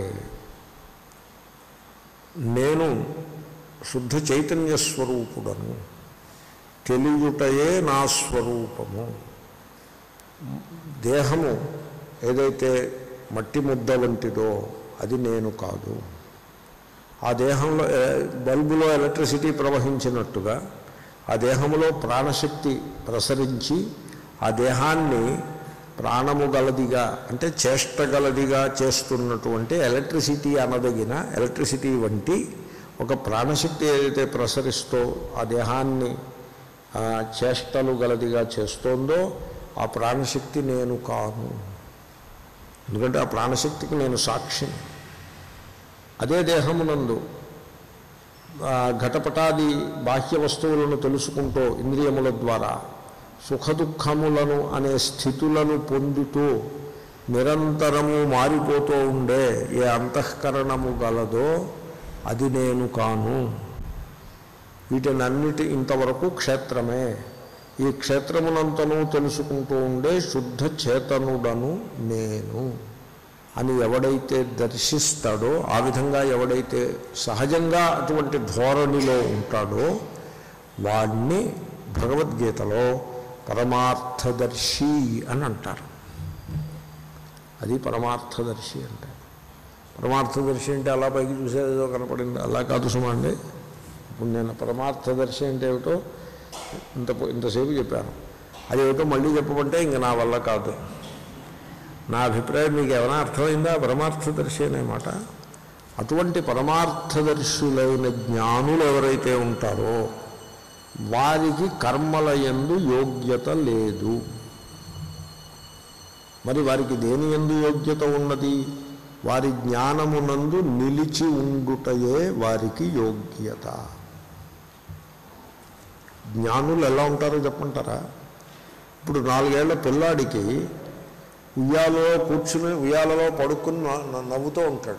నేను శుద్ధ చైతన్య స్వరూపుడను, తెలియుటయే నా స్వరూపము. దేహము ఏదైతే మట్టి ముద్ద వంటిదో అది నేను కాదు. ఆ దేహంలో బల్బులో ఎలక్ట్రిసిటీ ప్రవహించినట్టుగా ఆ దేహంలో ప్రాణశక్తి ప్రసరించి ఆ దేహాన్ని ప్రాణము గలదిగా అంటే చేష్టగలదిగా చేస్తున్నటువంటి ఎలక్ట్రిసిటీ అనదగిన ఎలక్ట్రిసిటీ వంటి ఒక ప్రాణశక్తి ఏదైతే ప్రసరిస్తో ఆ దేహాన్ని చేష్టలు గలదిగా చేస్తోందో ఆ ప్రాణశక్తి నేను కాను. ఎందుకంటే ఆ ప్రాణశక్తికి నేను సాక్షిని. అదే దేహమునందు ఘటపటాది బాహ్య వస్తువులను తెలుసుకుంటూ ఇంద్రియముల ద్వారా సుఖదుఖములను అనే స్థితులను పొందుతూ నిరంతరము మారిపోతూ ఉండే ఏ అంతఃకరణము గలదో అది నేను కాను. వీటినన్నిటి ఇంతవరకు క్షేత్రమే. ఈ క్షేత్రమునంతను తెలుసుకుంటూ ఉండే శుద్ధ చేతనుడను నేను అని ఎవడైతే దర్శిస్తాడో, ఆ విధంగా ఎవడైతే సహజంగా అటువంటి ధోరణిలో ఉంటాడో వాడిని భగవద్గీతలో పరమార్థదర్శి అని అంటారు. అది పరమార్థదర్శి అంటే. పరమార్థదర్శి అంటే అలా పైకి చూసేదో కనపడింది, అలా కాదు సుమండి. ఇప్పుడు నేను పరమార్థదర్శి అంటే ఏమిటో ఇంతసేపు చెప్పాను. అదేమిటో మళ్ళీ చెప్పమంటే ఇంక నా వల్ల కాదు. నా అభిప్రాయం మీకు ఏమైనా అర్థమైందా? పరమార్థదర్శి అనే మాట. అటువంటి పరమార్థదర్శులైన జ్ఞానులు ఎవరైతే ఉంటారో వారికి కర్మల యందు యోగ్యత లేదు. మరి వారికి దేని యందు యోగ్యత ఉన్నది? వారి జ్ఞానమునందు నిలిచి ఉండుటయే వారికి యోగ్యత. జ్ఞానులు ఎలా ఉంటారో చెప్పంటారా? ఇప్పుడు 4 ఏళ్ల పిల్లాడికి ఉయ్యాలలో కూర్చుని ఉయ్యాలలో పడుకుని నవ్వుతూ ఉంటాడు.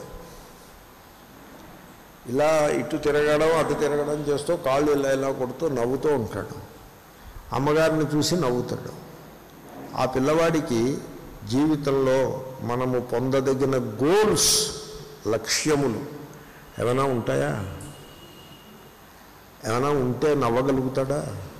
ఇలా ఇటు తిరగడం అటు తిరగడం చేస్తూ కాళ్ళు ఇలా ఇలా కొడుతూ నవ్వుతూ ఉంటాడు. అమ్మగారిని చూసి నవ్వుతాడు. ఆ పిల్లవాడికి జీవితంలో మనము పొందదగిన గోల్స్, లక్ష్యములు ఏమైనా ఉంటాయా? ఏమైనా ఉంటే నవ్వగలుగుతాడా?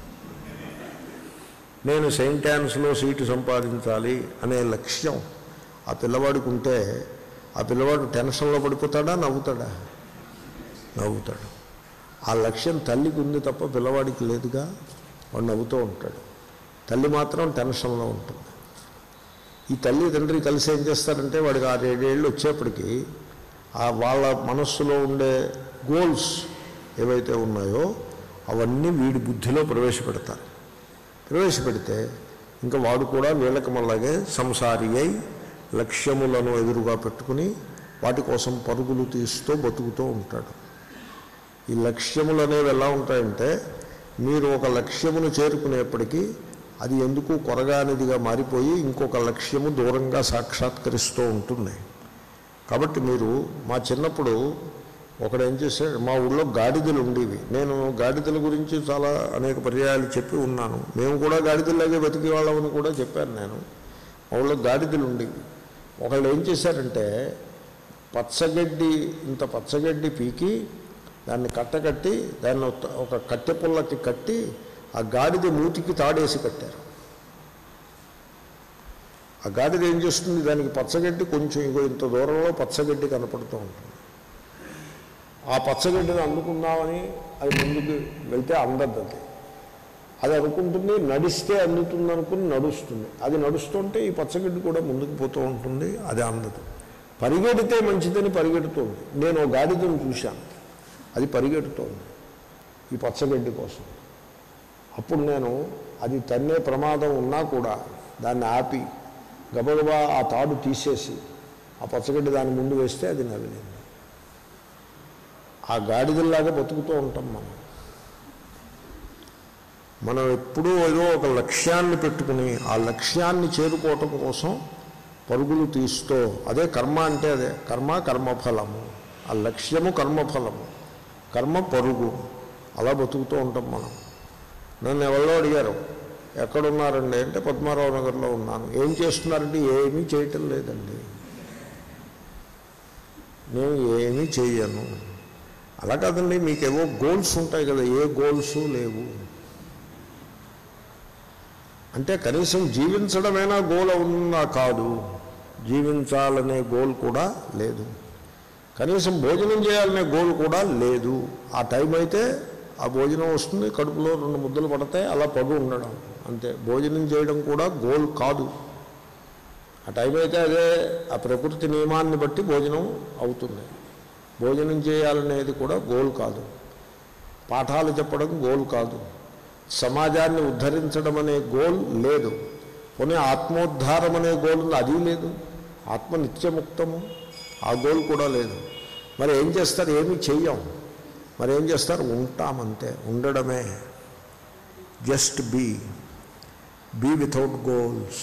నేను సెయింట్ యాన్స్లో సీటు సంపాదించాలి అనే లక్ష్యం ఆ పిల్లవాడికి ఉంటే ఆ పిల్లవాడు టెన్షన్లో పడిపోతాడా? నవ్వుతాడా? నవ్వుతాడు. ఆ లక్ష్యం తల్లికి ఉంది తప్ప పిల్లవాడికి లేదుగా. వాడు నవ్వుతూ ఉంటాడు. తల్లి మాత్రం టెన్షన్లో ఉంటుంది. ఈ తల్లి తండ్రి కలిసి ఏం చేస్తారంటే వాడికి 6-7 ఏళ్ళు వచ్చేప్పటికీ ఆ వాళ్ళ మనస్సులో ఉండే గోల్స్ ఏవైతే ఉన్నాయో అవన్నీ వీడి బుద్ధిలో ప్రవేశపెడతారు. ప్రవేశపెడితే ఇంకా వాడు కూడా వీళ్ళకి మళ్ళాగే సంసారి అయి లక్ష్యములను ఎదురుగా పెట్టుకుని వాటి కోసం పరుగులు తీస్తూ బతుకుతూ ఉంటాడు. ఈ లక్ష్యములు అనేవి ఎలా ఉంటాయంటే మీరు ఒక లక్ష్యమును చేరుకునేప్పటికీ అది ఎందుకు కొరగానిదిగా మారిపోయి ఇంకొక లక్ష్యము దూరంగా సాక్షాత్కరిస్తూ ఉంటుంది. కాబట్టి మీరు మా చిన్నప్పుడు ఒకడేం చేశాడు, మా ఊళ్ళో గాడిదలు ఉండేవి. నేను గాడిదల గురించి చాలా అనేక పర్యాయాలు చెప్పి ఉన్నాను. మేము కూడా గాడిదలాగే బతికే వాళ్ళమని కూడా చెప్పాను నేను. మా ఊళ్ళో గాడిదలు ఉండేవి. ఒకళ్ళు ఏం చేశారంటే పచ్చగడ్డి, ఇంత పచ్చగడ్డి పీకి దాన్ని కట్టకట్టి దాన్ని ఒక కట్టె పుల్లకి కట్టి ఆ గాడిద మూతికి తాడేసి కట్టారు. ఆ గాడిద ఏం చేస్తుంది, దానికి పచ్చగడ్డి కొంచెం ఇంత దూరంలో పచ్చగడ్డి కనపడుతూ ఉంటుంది. ఆ పచ్చగడ్డిని అందుకుందామని అది ముందుకు వెళ్తే అందద్దు. అది అనుకుంటుంది, నడిస్తే అందుతుంది అనుకుని నడుస్తుంది. అది నడుస్తుంటే ఈ పచ్చగడ్డి కూడా ముందుకు పోతూ ఉంటుంది, అది అందదు. పరిగెడితే మంచిదని పరిగెడుతుంది. నేను ఓ గాడిదను చూశాను, అది పరిగెడుతోంది ఈ పచ్చగడ్డి కోసం. అప్పుడు నేను అది తన్నే ప్రమాదం ఉన్నా కూడా దాన్ని ఆపి గబగబా ఆ తాడు తీసేసి ఆ పచ్చగడ్డి దాని ముందు వేస్తే అది నవ్వింది. ఆ గాడిదల్లాగా బతుకుతూ ఉంటాం మనం ఎప్పుడూ ఏదో ఒక లక్ష్యాన్ని పెట్టుకుని ఆ లక్ష్యాన్ని చేరుకోవటం కోసం పరుగులు తీస్తూ, అదే కర్మ అంటే అదే కర్మఫలము, ఆ లక్ష్యము కర్మఫలము, కర్మ పరుగు, అలా బతుకుతూ ఉంటాం మనం. నన్ను ఎవరో అడిగారు ఎక్కడున్నారండి అంటే పద్మారావు నగర్లో ఉన్నాను. ఏం చేస్తున్నారంటే ఏమీ చేయటం లేదండి, నేను ఏమీ చేయను. అలా కాదండి, మీకేవో గోల్స్ ఉంటాయి కదా, ఏ గోల్స్ లేవు అంటే కనీసం జీవించడమైనా గోల్ అవునా? కాదు, జీవించాలనే గోల్ కూడా లేదు. కనీసం భోజనం చేయాలనే గోల్ కూడా లేదు. ఆ టైం అయితే ఆ భోజనం వస్తుంది, కడుపులో 2 ముద్దలు పడతాయి, అలా పడు ఉండడం అంతే. భోజనం చేయడం కూడా గోల్ కాదు. ఆ టైం అయితే అదే ఆ ప్రకృతి నియమాన్ని బట్టి భోజనం అవుతుంది. భోజనం చేయాలనేది కూడా గోల్ కాదు. పాఠాలు చెప్పడం గోల్ కాదు. సమాజాన్ని ఉద్ధరించడం అనే గోల్ లేదు. పోనీ ఆత్మోద్ధారం అనే గోల్ ఉంది, అది లేదు. ఆత్మ నిత్యముక్తము, ఆ గోల్ కూడా లేదు. మరి ఏం చేస్తారు? ఏమీ చెయ్యం. మరి ఏం చేస్తారు? ఉంటామంతే, ఉండడమే. Just be without goals.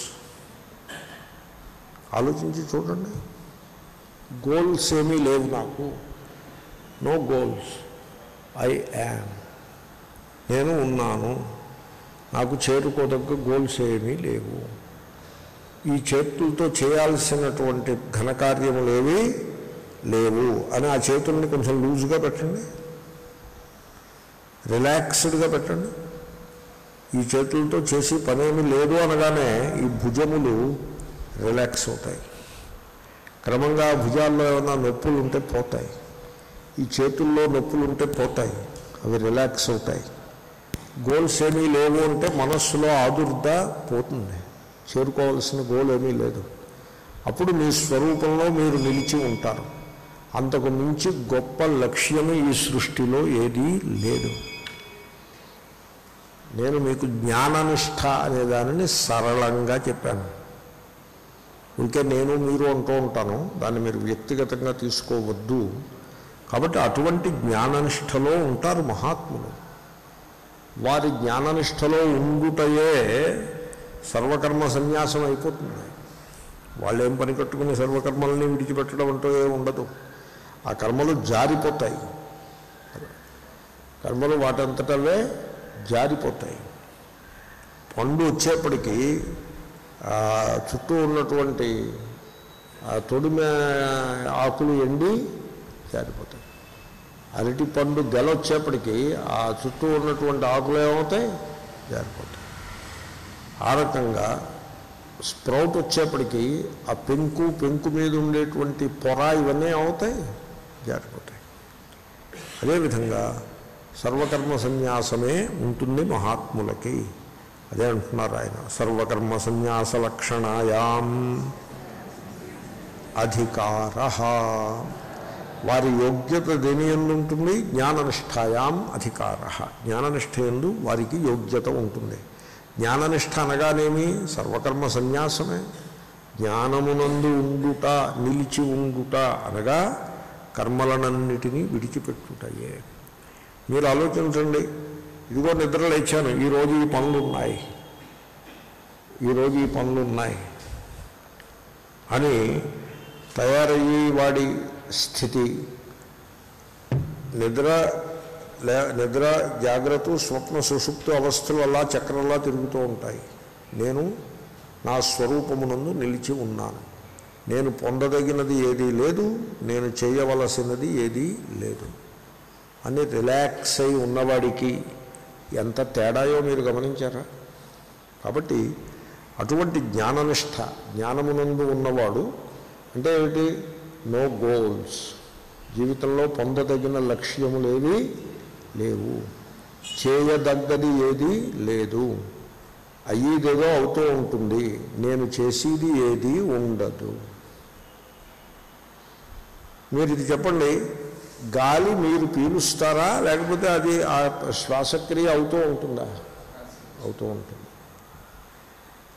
ఆలోచించి చూడండి. గోల్స్ ఏమీ లేవు నాకు. No goals, I am. నేను ఉన్నాను, నాకు చేరుకోదగ్గ గోల్స్ ఏమీ లేవు. ఈ చేతులతో చేయాల్సినటువంటి ఘనకార్యములు ఏమీ లేవు అని ఆ చేతుల్ని కొంచెం లూజ్గా పెట్టండి, రిలాక్స్డ్గా పెట్టండి. ఈ చేతులతో చేసి పనేమీ లేదు అనగానే ఈ భుజములు రిలాక్స్ అవుతాయి. క్రమంగా భుజాల్లో ఏమైనా నొప్పులు ఉంటే పోతాయి, ఈ చేతుల్లో నొప్పులు ఉంటే పోతాయి, అవి రిలాక్స్ అవుతాయి. గోల్స్ ఏమీ లేవు అంటే మనస్సులో ఆదుర్ద పోతుంది, చేరుకోవాల్సిన గోల్ ఏమీ లేదు. అప్పుడు మీ స్వరూపంలో మీరు నిలిచి ఉంటారు. అంతకు మించి గొప్ప లక్ష్యము ఈ సృష్టిలో ఏదీ లేదు. నేను మీకు జ్ఞాననిష్ట అనే దానిని సరళంగా చెప్పాను. ఇంకే నేను మీరు అంటూ ఉంటాను, దాన్ని మీరు వ్యక్తిగతంగా తీసుకోవద్దు. కాబట్టి అటువంటి జ్ఞాననిష్టలో ఉంటారు మహాత్ములు. వారి జ్ఞాననిష్టలో ఉండుటయే సర్వకర్మ సన్యాసం అయిపోతుంది. వాళ్ళు ఏం పని కట్టుకుని సర్వకర్మల్ని విడిచిపెట్టడం అంటూ ఏమి ఉండదు. ఆ కర్మలు జారిపోతాయి, కర్మలు వాటంతటవే జారిపోతాయి. పండు వచ్చేప్పటికీ చుట్టూ ఉన్నటువంటి తొడిమె ఆకులు ఎండి జారిపోతాయి. అరటి పండు గెల వచ్చేప్పటికీ ఆ చుట్టూ ఉన్నటువంటి ఆకులు ఏమవుతాయి? జారిపోతాయి. ఆ రకంగా స్ప్రౌట్ వచ్చేప్పటికీ ఆ పెంకు మీద ఉండేటువంటి పొర ఇవన్నీ అవుతాయి, జారిపోతాయి. అదేవిధంగా సర్వకర్మ సన్యాసమే ఉంటుంది మహాత్ములకి. అదే అంటున్నారు ఆయన, సర్వకర్మ సన్యాస లక్షణాయాం అధికారః. వారి యోగ్యత దేని యందు ఉంటుంది? జ్ఞాననిష్టాయాం అధికారః. జ్ఞాననిష్ట యందు వారికి యోగ్యత ఉంటుంది. జ్ఞాననిష్ట అనగానేమి? సర్వకర్మ సన్యాసమే. జ్ఞానమునందు ఉండుట, నిలిచి ఉండుట అనగా కర్మలనన్నిటినీ విడిచిపెట్టుటయే. మీరు ఆలోచించండి, ఇదిగో నిద్ర లేచాను, ఈరోజు ఈ పనులు ఉన్నాయి, ఈరోజు ఈ పనులు ఉన్నాయి అని తయారయ్యి వాడి స్థితి, నిద్ర జాగ్రత్త స్వప్న సుషుప్తి అవస్థలు అలా చక్రంలా తిరుగుతూ ఉంటాయి. నేను నా స్వరూపమునందు నిలిచి ఉన్నాను, నేను పొందదగినది ఏదీ లేదు, నేను చేయవలసినది ఏదీ లేదు అని రిలాక్స్ అయి ఉన్నవాడికి ఎంత తేడాయో మీరు గమనించారా? కాబట్టి అటువంటి జ్ఞాననిష్ట, జ్ఞానమునందు ఉన్నవాడు అంటే ఏమిటి? No goals. జీవితంలో పొందదగిన లక్ష్యములేవి లేవు, చేయదగ్గది ఏదీ లేదు, అయ్యేదేదో అవుతూ ఉంటుంది, నేను చేసేది ఏదీ ఉండదు. మీరు ఇది చెప్పండి, గాలి మీరు పీలుస్తారా లేకపోతే అది ఆ శ్వాసక్రియ అవుతూ ఉంటుందా? అవుతూ ఉంటుంది.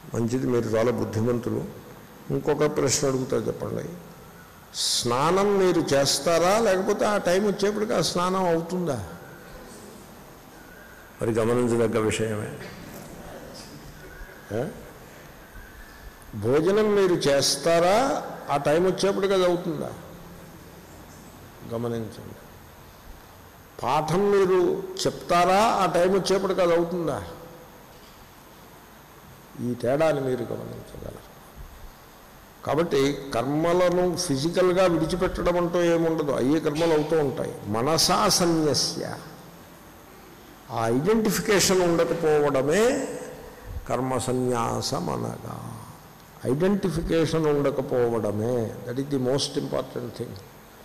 మంచిది, మీరు చాలా బుద్ధిమంతులు. ఇంకొక ప్రశ్న అడుగుతా చెప్పండి. స్నానం మీరు చేస్తారా, లేకపోతే ఆ టైం వచ్చేప్పటికి ఆ స్నానం అవుతుందా? మరి గమనించదగ్గ విషయమే. భోజనం మీరు చేస్తారా, ఆ టైం వచ్చేప్పటికి అది అవుతుందా? గమనించండి. పాఠం మీరు చెప్తారా, ఆ టైం వచ్చేప్పటికి అది అవుతుందా? ఈ తేడాని మీరు గమనించగలరు. కాబట్టి కర్మలను ఫిజికల్గా విడిచిపెట్టడం అంటూ ఏముండదు, అయ్యే కర్మలు అవుతూ ఉంటాయి. మనసా సన్యస్య, ఆ ఐడెంటిఫికేషన్ ఉండకపోవడమే కర్మ సన్యాసం అనగా. ఐడెంటిఫికేషన్ ఉండకపోవడమే, that is the most important thing.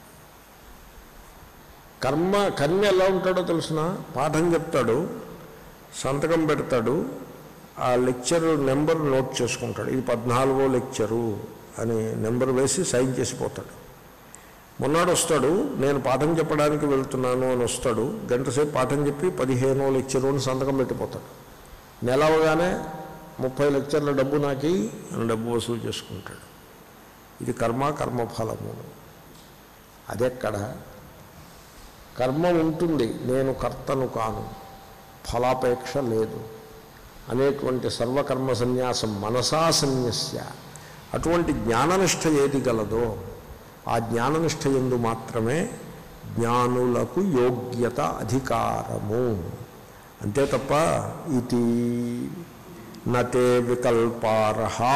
కర్మ ఎలా ఉంటాడో తెలిసిన, పాఠం చెప్తాడు, సంతకం పెడతాడు, ఆ లెక్చర్ నెంబర్ నోట్ చేసుకుంటాడు, ఇది 14వ లెక్చరు అని నెంబర్ వేసి సైన్ చేసిపోతాడు. మొన్నాడు వస్తాడు, నేను పాఠం చెప్పడానికి వెళ్తున్నాను అని వస్తాడు, గంట సేపు పాఠం చెప్పి 15వ లెక్చరు అని సంతకం పెట్టిపోతాడు. నెల అవగానే 30 లెక్చర్ల డబ్బు నాకి అని డబ్బు వసూలు చేసుకుంటాడు. ఇది కర్మఫలము. అదెక్కడ? కర్మ ఉంటుంది, నేను కర్తను కాను, ఫలాపేక్ష లేదు అనేటువంటి సర్వకర్మ సన్యాసం మనసా సన్యస్య. అటువంటి జ్ఞాననిష్ట ఏది గలదో ఆ జ్ఞాననిష్ట యందు మాత్రమే జ్ఞానులకు యోగ్యత, అధికారము. అంతే తప్ప ఇది నతే వికల్పారహా.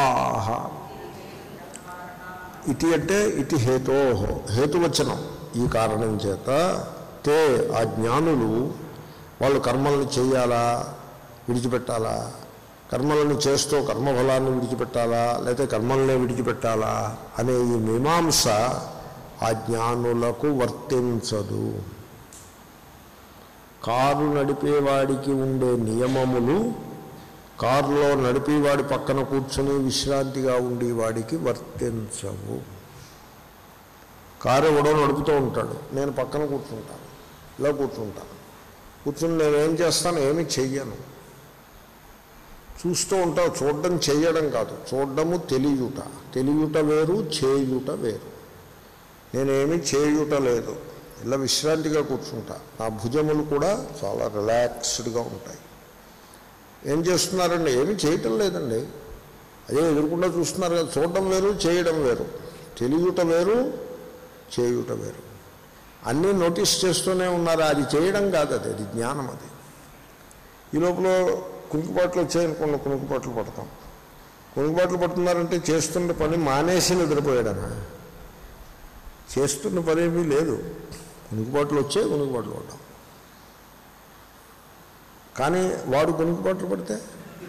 ఇది అంటే ఇది హేతో, హేతువచనం. ఈ కారణం చేత తే, ఆ జ్ఞానులు, వాళ్ళు కర్మలను చేయాలా విడిచిపెట్టాలా, కర్మలను చేస్తూ కర్మఫలాన్ని విడిచిపెట్టాలా లేకపోతే కర్మలనే విడిచిపెట్టాలా అనే ఈ మీమాంస ఆ జ్ఞానులకు వర్తించదు. కారు నడిపేవాడికి ఉండే నియమములు కారులో నడిపేవాడి పక్కన కూర్చొని విశ్రాంతిగా ఉండేవాడికి వర్తించవు. కారు ఎవడో నడుపుతూ ఉంటాడు, నేను పక్కన కూర్చుంటాను, ఇలా కూర్చుని నేనేం చేస్తాను, ఏమి చెయ్యను. చూస్తూ ఉంటావు, చూడడం చెయ్యడం కాదు, చూడడము తెలియుట వేరు, చేయుట వేరు. నేనేమి చేయుట లేదు, ఇలా విశ్రాంతిగా కూర్చుంటా. నా భుజములు కూడా చాలా రిలాక్స్డ్గా ఉంటాయి. ఏం చేస్తున్నారండి? ఏమి చేయటం లేదండి, అదే ఎదురుకుండా చూస్తున్నారు కదా. చూడడం వేరు, చేయడం వేరు, తెలియుట వేరు, చేయుట వేరు. అన్నీ నోటీస్ చేస్తూనే ఉన్నారు. అది చేయడం కాదు, అది జ్ఞానం. అది ఈ లోపల కునుకుపాట్లు వచ్చాయనుకోండి, కునుకుపాట్లు పడతాం. కునుకుపాట్లు పడుతున్నారంటే చేస్తున్న పని మానేసి నిద్రపోయాడనా? చేస్తున్న పని ఏమీ లేదు, కునుకుపాట్లు వచ్చాయి, కునుకుపాట్లు పడ్డాం. కానీ వాడు కునుకుపాట్లు పడితే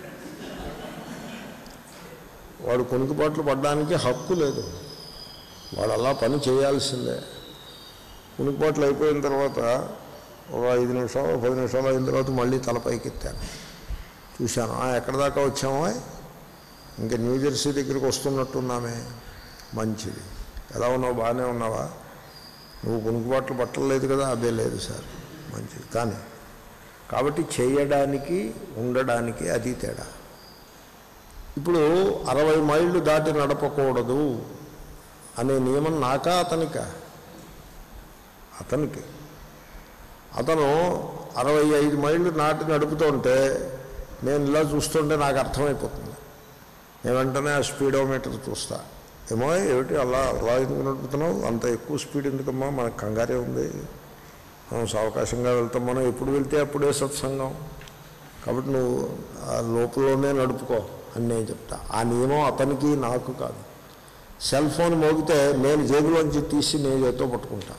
వాడు కునుకుపాట్లు పడడానికి హక్కు లేదు, వాడు అలా పని చేయాల్సిందే. కునుకుపాట్లు అయిపోయిన తర్వాత ఒక 5 నిమిషాలు 10 నిమిషాలు అయిన తర్వాత మళ్ళీ తలపైకి ఎత్తాను, చూశాను, ఎక్కడి దాకా వచ్చామో, ఇంకా న్యూజెర్సీ దగ్గరికి వస్తున్నట్టున్నామే. మంచిది, ఎలా ఉన్నావు, బాగానే ఉన్నావా, నువ్వు కునుకుబాట్లు పట్టలేదు కదా? అదే లేదు సార్. మంచిది. కానీ కాబట్టి చేయడానికి ఉండడానికి అది తేడా. ఇప్పుడు 60 మైళ్ళు దాటి నడపకూడదు అనే నియమం నాకా అతనికా? అతనికి. అతను 65 మైళ్ళు నడుపుతుంటే నేను ఇలా చూస్తుంటే నాకు అర్థమైపోతుంది. నేను వెంటనే ఆ స్పీడోమీటర్ చూస్తా. ఏమో ఏమిటి అలా ఎందుకు నడుపుతున్నావు, అంత ఎక్కువ స్పీడ్ ఎందుకమ్మా, మనకు కంగారే ఉంది, మనం సావకాశంగా వెళ్తాం, మనం ఎప్పుడు వెళ్తే అప్పుడే సత్సంగం, కాబట్టి నువ్వు ఆ లోపలనే నడుపుకో అని నేను చెప్తా. ఆ నియమం అతనికి నాకు కాదు. సెల్ ఫోన్ మోగితే నేను జేబులోంచి తీసి నేను చేత్తో పట్టుకుంటా.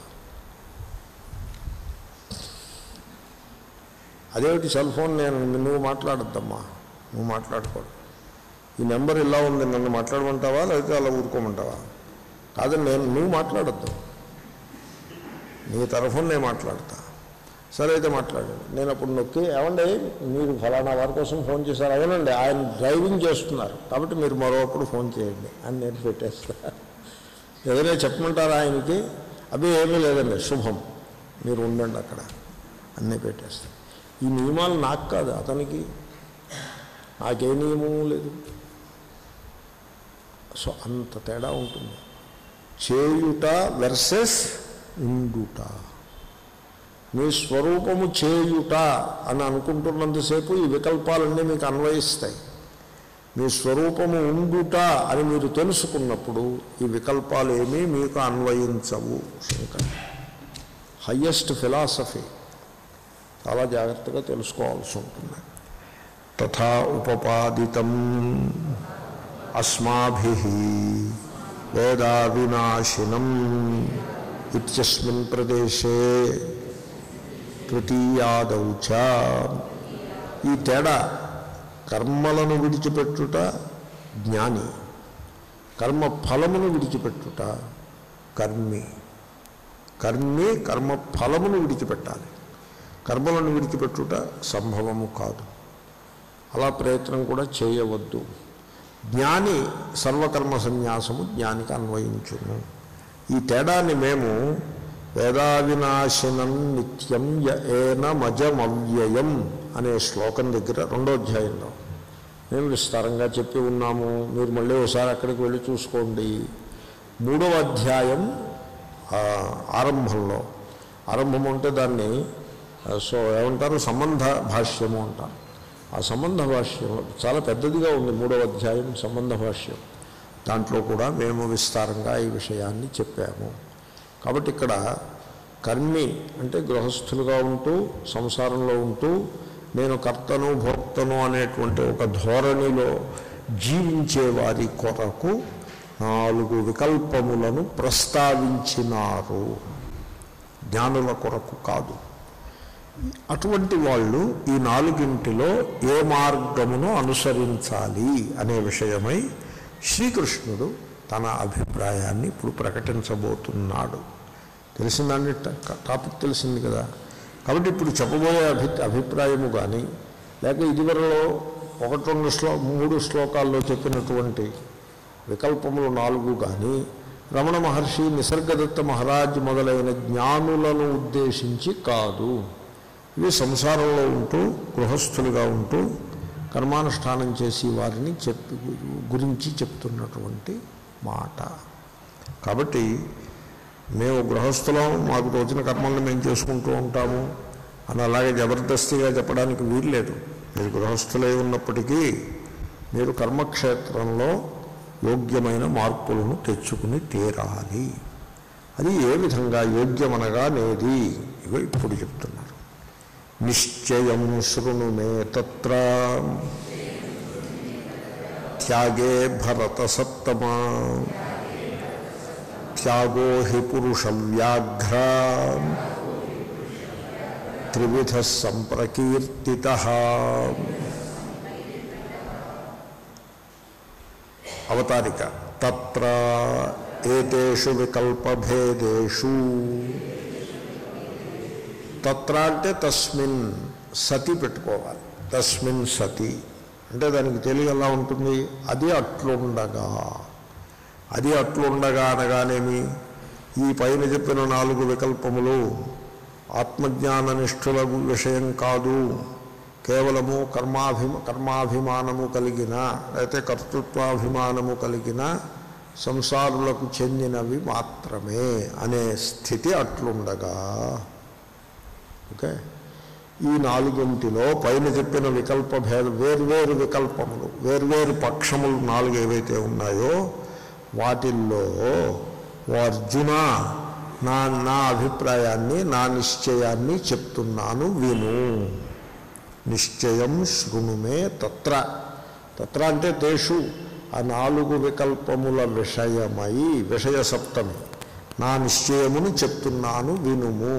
అదేమిటి సెల్ ఫోన్, నువ్వు మాట్లాడద్దమ్మా, నువ్వు మాట్లాడుకోడు, ఈ నెంబర్ ఇలా ఉంది, నన్ను మాట్లాడమంటావా లేకపోతే అలా ఊరుకోమంటావా? కాదని నువ్వు మాట్లాడద్దు, నీ తరఫున నేను మాట్లాడతా. సరే అయితే మాట్లాడండి. నేను అప్పుడు నొక్కి, ఏమండి మీరు ఫలానా వారి కోసం ఫోన్ చేశారు, అవునండి ఆయన డ్రైవింగ్ చేస్తున్నారు కాబట్టి మీరు మరోప్పుడు ఫోన్ చేయండి అని నేను పెట్టేస్తా. ఏదైనా చెప్పమంటారా ఆయనకి? అవి ఏమీ లేదండి, శుభం, మీరు ఉండండి అక్కడ అన్నీ పెట్టేస్తా. ఈ నియమాలు నాకు కాదు, అతనికి. నాకే నియమం లేదు. సో అంత తేడా ఉంటుంది. చేయుట వెర్సెస్ ఉండుట. మీ స్వరూపము చేయుట అని అనుకుంటున్నంతసేపు ఈ వికల్పాలన్నీ మీకు అన్వయిస్తాయి. మీ స్వరూపము ఉండుట అని మీరు తెలుసుకున్నప్పుడు ఈ వికల్పాలు ఏమీ మీకు అన్వయించవు. హయ్యెస్ట్ ఫిలాసఫీ చాలా జాగ్రత్తగా తెలుసుకోవాల్సి ఉంటుంది. తథా ఉపపాదితం అస్మాభిః వేదావినాశినం ఇత్యస్మిన్ ప్రదేశే తృతీయాదౌ చ. ఈ తేడా కర్మలను విడిచిపెట్టుట జ్ఞాని, కర్మ ఫలమును విడిచిపెట్టుట కర్మి. కర్మి కర్మ ఫలమును విడిచిపెట్టాలి, కర్మలను విడిచిపెట్టుట సంభవము కాదు. అలా ప్రయత్నం కూడా చేయవద్దు. జ్ఞాని సర్వకర్మ సన్యాసము జ్ఞానికి అన్వయించును. ఈ తేడాన్ని మేము వేదావినాశనం నిత్యం ఏన మజమవ్యయం అనే శ్లోకం దగ్గర 2వ అధ్యాయంలో మేము విస్తారంగా చెప్పి ఉన్నాము. మీరు మళ్ళీ ఒకసారి అక్కడికి వెళ్ళి చూసుకోండి. 3వ అధ్యాయం ఆరంభము అంటే దాన్ని ఏమంటారు, సంబంధ భాష్యము అంటారు. ఆ సంబంధ భాష్యం చాలా పెద్దదిగా ఉంది. 3వ అధ్యాయం సంబంధ భాష్యం. దాంట్లో కూడా మేము విస్తారంగా ఈ విషయాన్ని చెప్పాము. కాబట్టి ఇక్కడ కర్మి అంటే గృహస్థులుగా ఉంటూ సంసారంలో ఉంటూ నేను కర్తను భోక్తను అనేటువంటి ఒక ధోరణిలో జీవించే వారి కొరకు 4 వికల్పములను ప్రస్తావించినారు, జ్ఞానుల కొరకు కాదు. అటువంటి వాళ్ళు ఈ 4ంటిలో ఏ మార్గమును అనుసరించాలి అనే విషయమై శ్రీకృష్ణుడు తన అభిప్రాయాన్ని ఇప్పుడు ప్రకటించబోతున్నాడు. తెలిసిందండి, టాపిక్ తెలిసింది కదా. కాబట్టి ఇప్పుడు చెప్పబోయే అభిప్రాయము కానీ లేక ఇదివరలో 1-2 శ్లోకాల్లో చెప్పినటువంటి వికల్పములు 4 కానీ రమణ మహర్షి, నిసర్గదత్త మహారాజ్ మొదలైన జ్ఞానులను ఉద్దేశించి కాదు. ఇవి సంసారంలో ఉంటూ గృహస్థులుగా ఉంటూ కర్మానుష్ఠానం చేసి వారిని గురించి చెప్తున్నటువంటి మాట. కాబట్టి మేము గృహస్థులం, మాకు తోచిన కర్మల్ని మేము చేసుకుంటూ ఉంటాము అని అలాగే జబర్దస్తిగా చెప్పడానికి వీల్లేదు. మీరు గృహస్థులై ఉన్నప్పటికీ మీరు కర్మక్షేత్రంలో యోగ్యమైన మార్పులను తెచ్చుకుని తీరాలి. అది ఏ విధంగా యోగ్యమనగా నేది ఇగో ఇప్పుడు చెప్తున్నారు. నిశ్చయం శృణు మే తత్ర త్యాగే భరత సత్తమా త్యాగో హి పురుష వ్యాఘ్ర త్రివిధ సంప్రకీర్తితః. అవతారిక. తత్ర ఏతేషు వికల్పభేదేషు. తత్ర అంటే తస్మిన్ సతి పెట్టుకోవాలి. తస్మిన్ సతి అంటే దానికి తెలియ ఎలా ఉంటుంది, అది అట్లుండగా. అది అట్లుండగా అనగానేమి, ఈ పైన చెప్పిన 4 వికల్పములు ఆత్మజ్ఞాననిష్ఠుల విషయం కాదు, కేవలము కర్మాభిమానము కలిగిన అయితే కర్తృత్వాభిమానము కలిగిన సంసారులకు చెందినవి మాత్రమే అనే స్థితి అట్లుండగా. ఓకే, ఈ 4ంటిలో పైన చెప్పిన వికల్ప భేదం, వేర్వేరు వికల్పములు, వేర్వేరు పక్షములు 4 ఏవైతే ఉన్నాయో వాటిల్లో ఓ అర్జున నా అభిప్రాయాన్ని, నా నిశ్చయాన్ని చెప్తున్నాను విను. నిశ్చయం శృణుమే తత్ర. తత్ర అంటే తేషు, ఆ 4 వికల్పముల విషయమై, విషయ సప్తమి, నా నిశ్చయమును చెప్తున్నాను వినుము.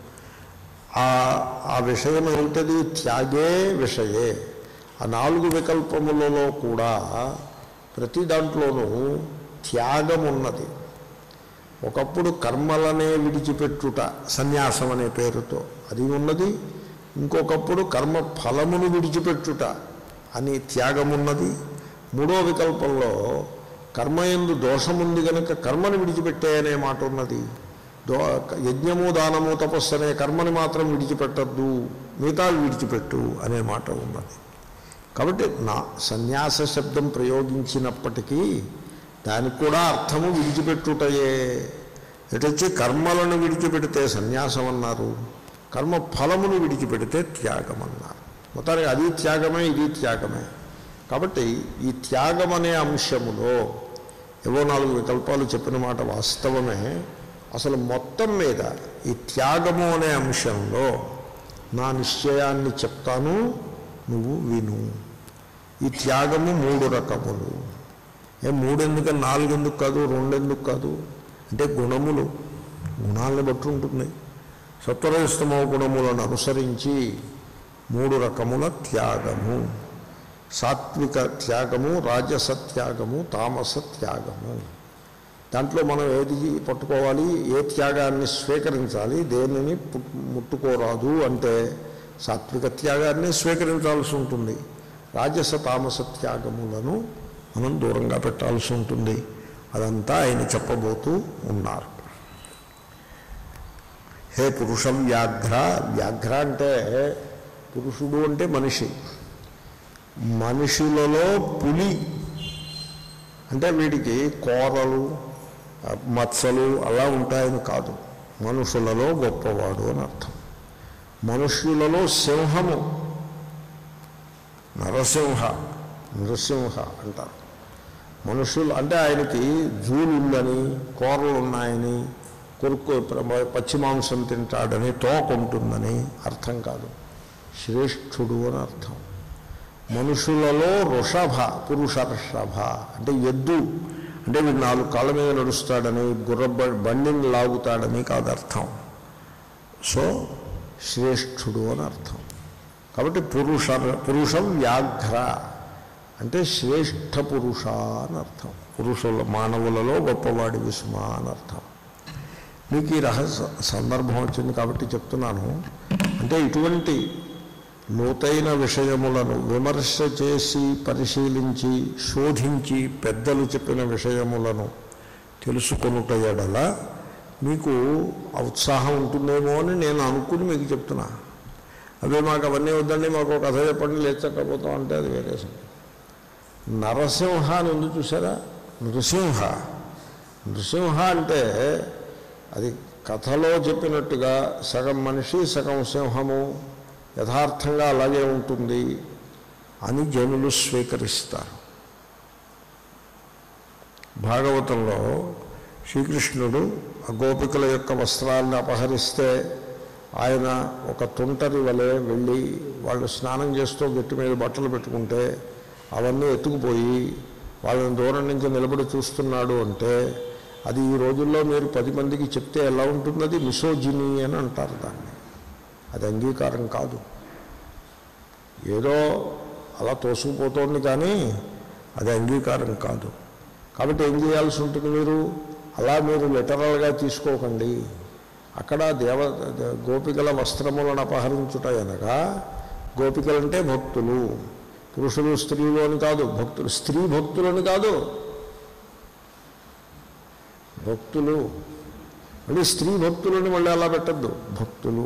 ఆ విషయం ఏమిటది? త్యాగే విషయే. ఆ 4 వికల్పములలో కూడా ప్రతి దాంట్లోనూ త్యాగం ఉన్నది. ఒకప్పుడు కర్మలనే విడిచిపెట్టుట సన్యాసం అనే పేరుతో అది ఉన్నది. ఇంకొకప్పుడు కర్మ ఫలమును విడిచిపెట్టుట అని త్యాగమున్నది. 3వ వికల్పంలో కర్మయందు దోషముంది కనుక కర్మను విడిచిపెట్టే అనే మాట ఉన్నది. యజ్ఞము దానము తపస్సు అనే కర్మని మాత్రం విడిచిపెట్టద్దు, మిగతా విడిచిపెట్టు అనే మాట ఉన్నది. కాబట్టి నా సన్యాస శబ్దం ప్రయోగించినప్పటికీ దానికి కూడా అర్థము విడిచిపెట్టుటయే. ఎటొచ్చి కర్మలను విడిచిపెడితే సన్యాసం అన్నారు, కర్మ ఫలమును విడిచిపెడితే త్యాగం అన్నారు. మొత్తానికి అది త్యాగమే, ఇది త్యాగమే. కాబట్టి ఈ త్యాగం అనే అంశములో ఏవో 4 వికల్పాలు చెప్పిన మాట వాస్తవమే. అసలు మొత్తం మీద ఈ త్యాగము అనే అంశంలో నా నిశ్చయాన్ని చెప్తాను, నువ్వు విను. ఈ త్యాగము 3 రకములు. 3 ఎందుకని 4 ఎందుకు కాదు, 2 ఎందుకు కాదు అంటే గుణాలను బట్టి ఉంటుంది. సత్వరజస్తమో గుణములను అనుసరించి 3 రకముల త్యాగము: సాత్విక త్యాగము, రాజస త్యాగము, తామస త్యాగము. దాంట్లో మనం ఏది పట్టుకోవాలి, ఏ త్యాగాన్ని స్వీకరించాలి, దేనిని ముట్టుకోరాదు అంటే సాత్విక త్యాగాన్ని స్వీకరించాల్సి ఉంటుంది. రాజస తామస త్యాగములను మనం దూరంగా పెట్టాల్సి ఉంటుంది. అదంతా ఆయన చెప్పబోతూ ఉన్నారు. హే పురుష వ్యాఘ్ర. వ్యాఘ్ర అంటే పురుషుడు అంటే మనిషి. మనుషులలో పులి అంటే వీడికి కోరలు మత్సలు అలా ఉంటాయని కాదు, మనుషులలో గొప్పవాడు అని అర్థం. మనుష్యులలో సింహము, నరసింహ అంటారు. మనుషులు అంటే ఆయనకి జూలు ఉందని, కోరలు ఉన్నాయని, కొరుకు పచ్చి మాంసం తింటాడని, తోక ఉంటుందని అర్థం కాదు, శ్రేష్ఠుడు అని అర్థం. మనుషులలో వృషభ, పురుషర్షభ అంటే ఎద్దు అంటే వీడు 4 కాళ్ళ మీద నడుస్తాడని, బండిని లాగుతాడని కాదు అర్థం. సో శ్రేష్ఠుడు అని అర్థం. కాబట్టి పురుష వ్యాఘ్ర అంటే శ్రేష్ఠ పురుష అని అర్థం. పురుషుల మానవులలో గొప్పవాడి విసుమా అని అర్థం. మీకు ఈ సందర్భం వచ్చింది కాబట్టి చెప్తున్నాను. అంటే ఇటువంటి లోతైన విషయములను విమర్శ చేసి పరిశీలించి శోధించి పెద్దలు చెప్పిన విషయములను తెలుసుకొనుట ఎడల మీకు ఉత్సాహం ఉంటుందేమో అని నేను అనుకుని మీకు చెప్తున్నా. అవే మాకు అవన్నీ వద్దండి, మాకు ఒక కథ చెప్పండి లేచకపోతాం అంటే అది వేరే సంగతి. నరసింహ అని ఉంది చూసారా, నృసింహ అంటే అది కథలో చెప్పినట్టుగా సగం మనిషి సగం సింహము, యథార్థంగా అలాగే ఉంటుంది అని జనులు స్వీకరిస్తారు. భాగవతంలో శ్రీకృష్ణుడు ఆ గోపికల యొక్క వస్త్రాలను అపహరిస్తే ఆయన ఒక తుంటరి వలె వెళ్ళి వాళ్ళు స్నానం చేస్తూ గట్టి మీద బట్టలు పెట్టుకుంటే అవన్నీ ఎత్తుకుపోయి వాళ్ళని దూరం నుంచి నిలబడి చూస్తున్నాడు అంటే అది ఈ రోజుల్లో మీరు 10 మందికి చెప్తే ఎలా ఉంటుంది, అది మిసోజినీ అని అంటారు దాన్ని. అది అంగీకారం కాదు. ఏదో అలా తోసుకుపోతోంది కానీ అది అంగీకారం కాదు. కాబట్టి ఏం చేయాల్సి ఉంటుంది, మీరు లిటరల్గా తీసుకోకండి. అక్కడ గోపికల వస్త్రములను అపహరించుట అనగా గోపికలంటే భక్తులు, పురుషులు స్త్రీలు అని కాదు, భక్తులు స్త్రీ భక్తులని కాదు, భక్తులు. మళ్ళీ స్త్రీ భక్తులని మళ్ళీ అలా పెట్టద్దు, భక్తులు.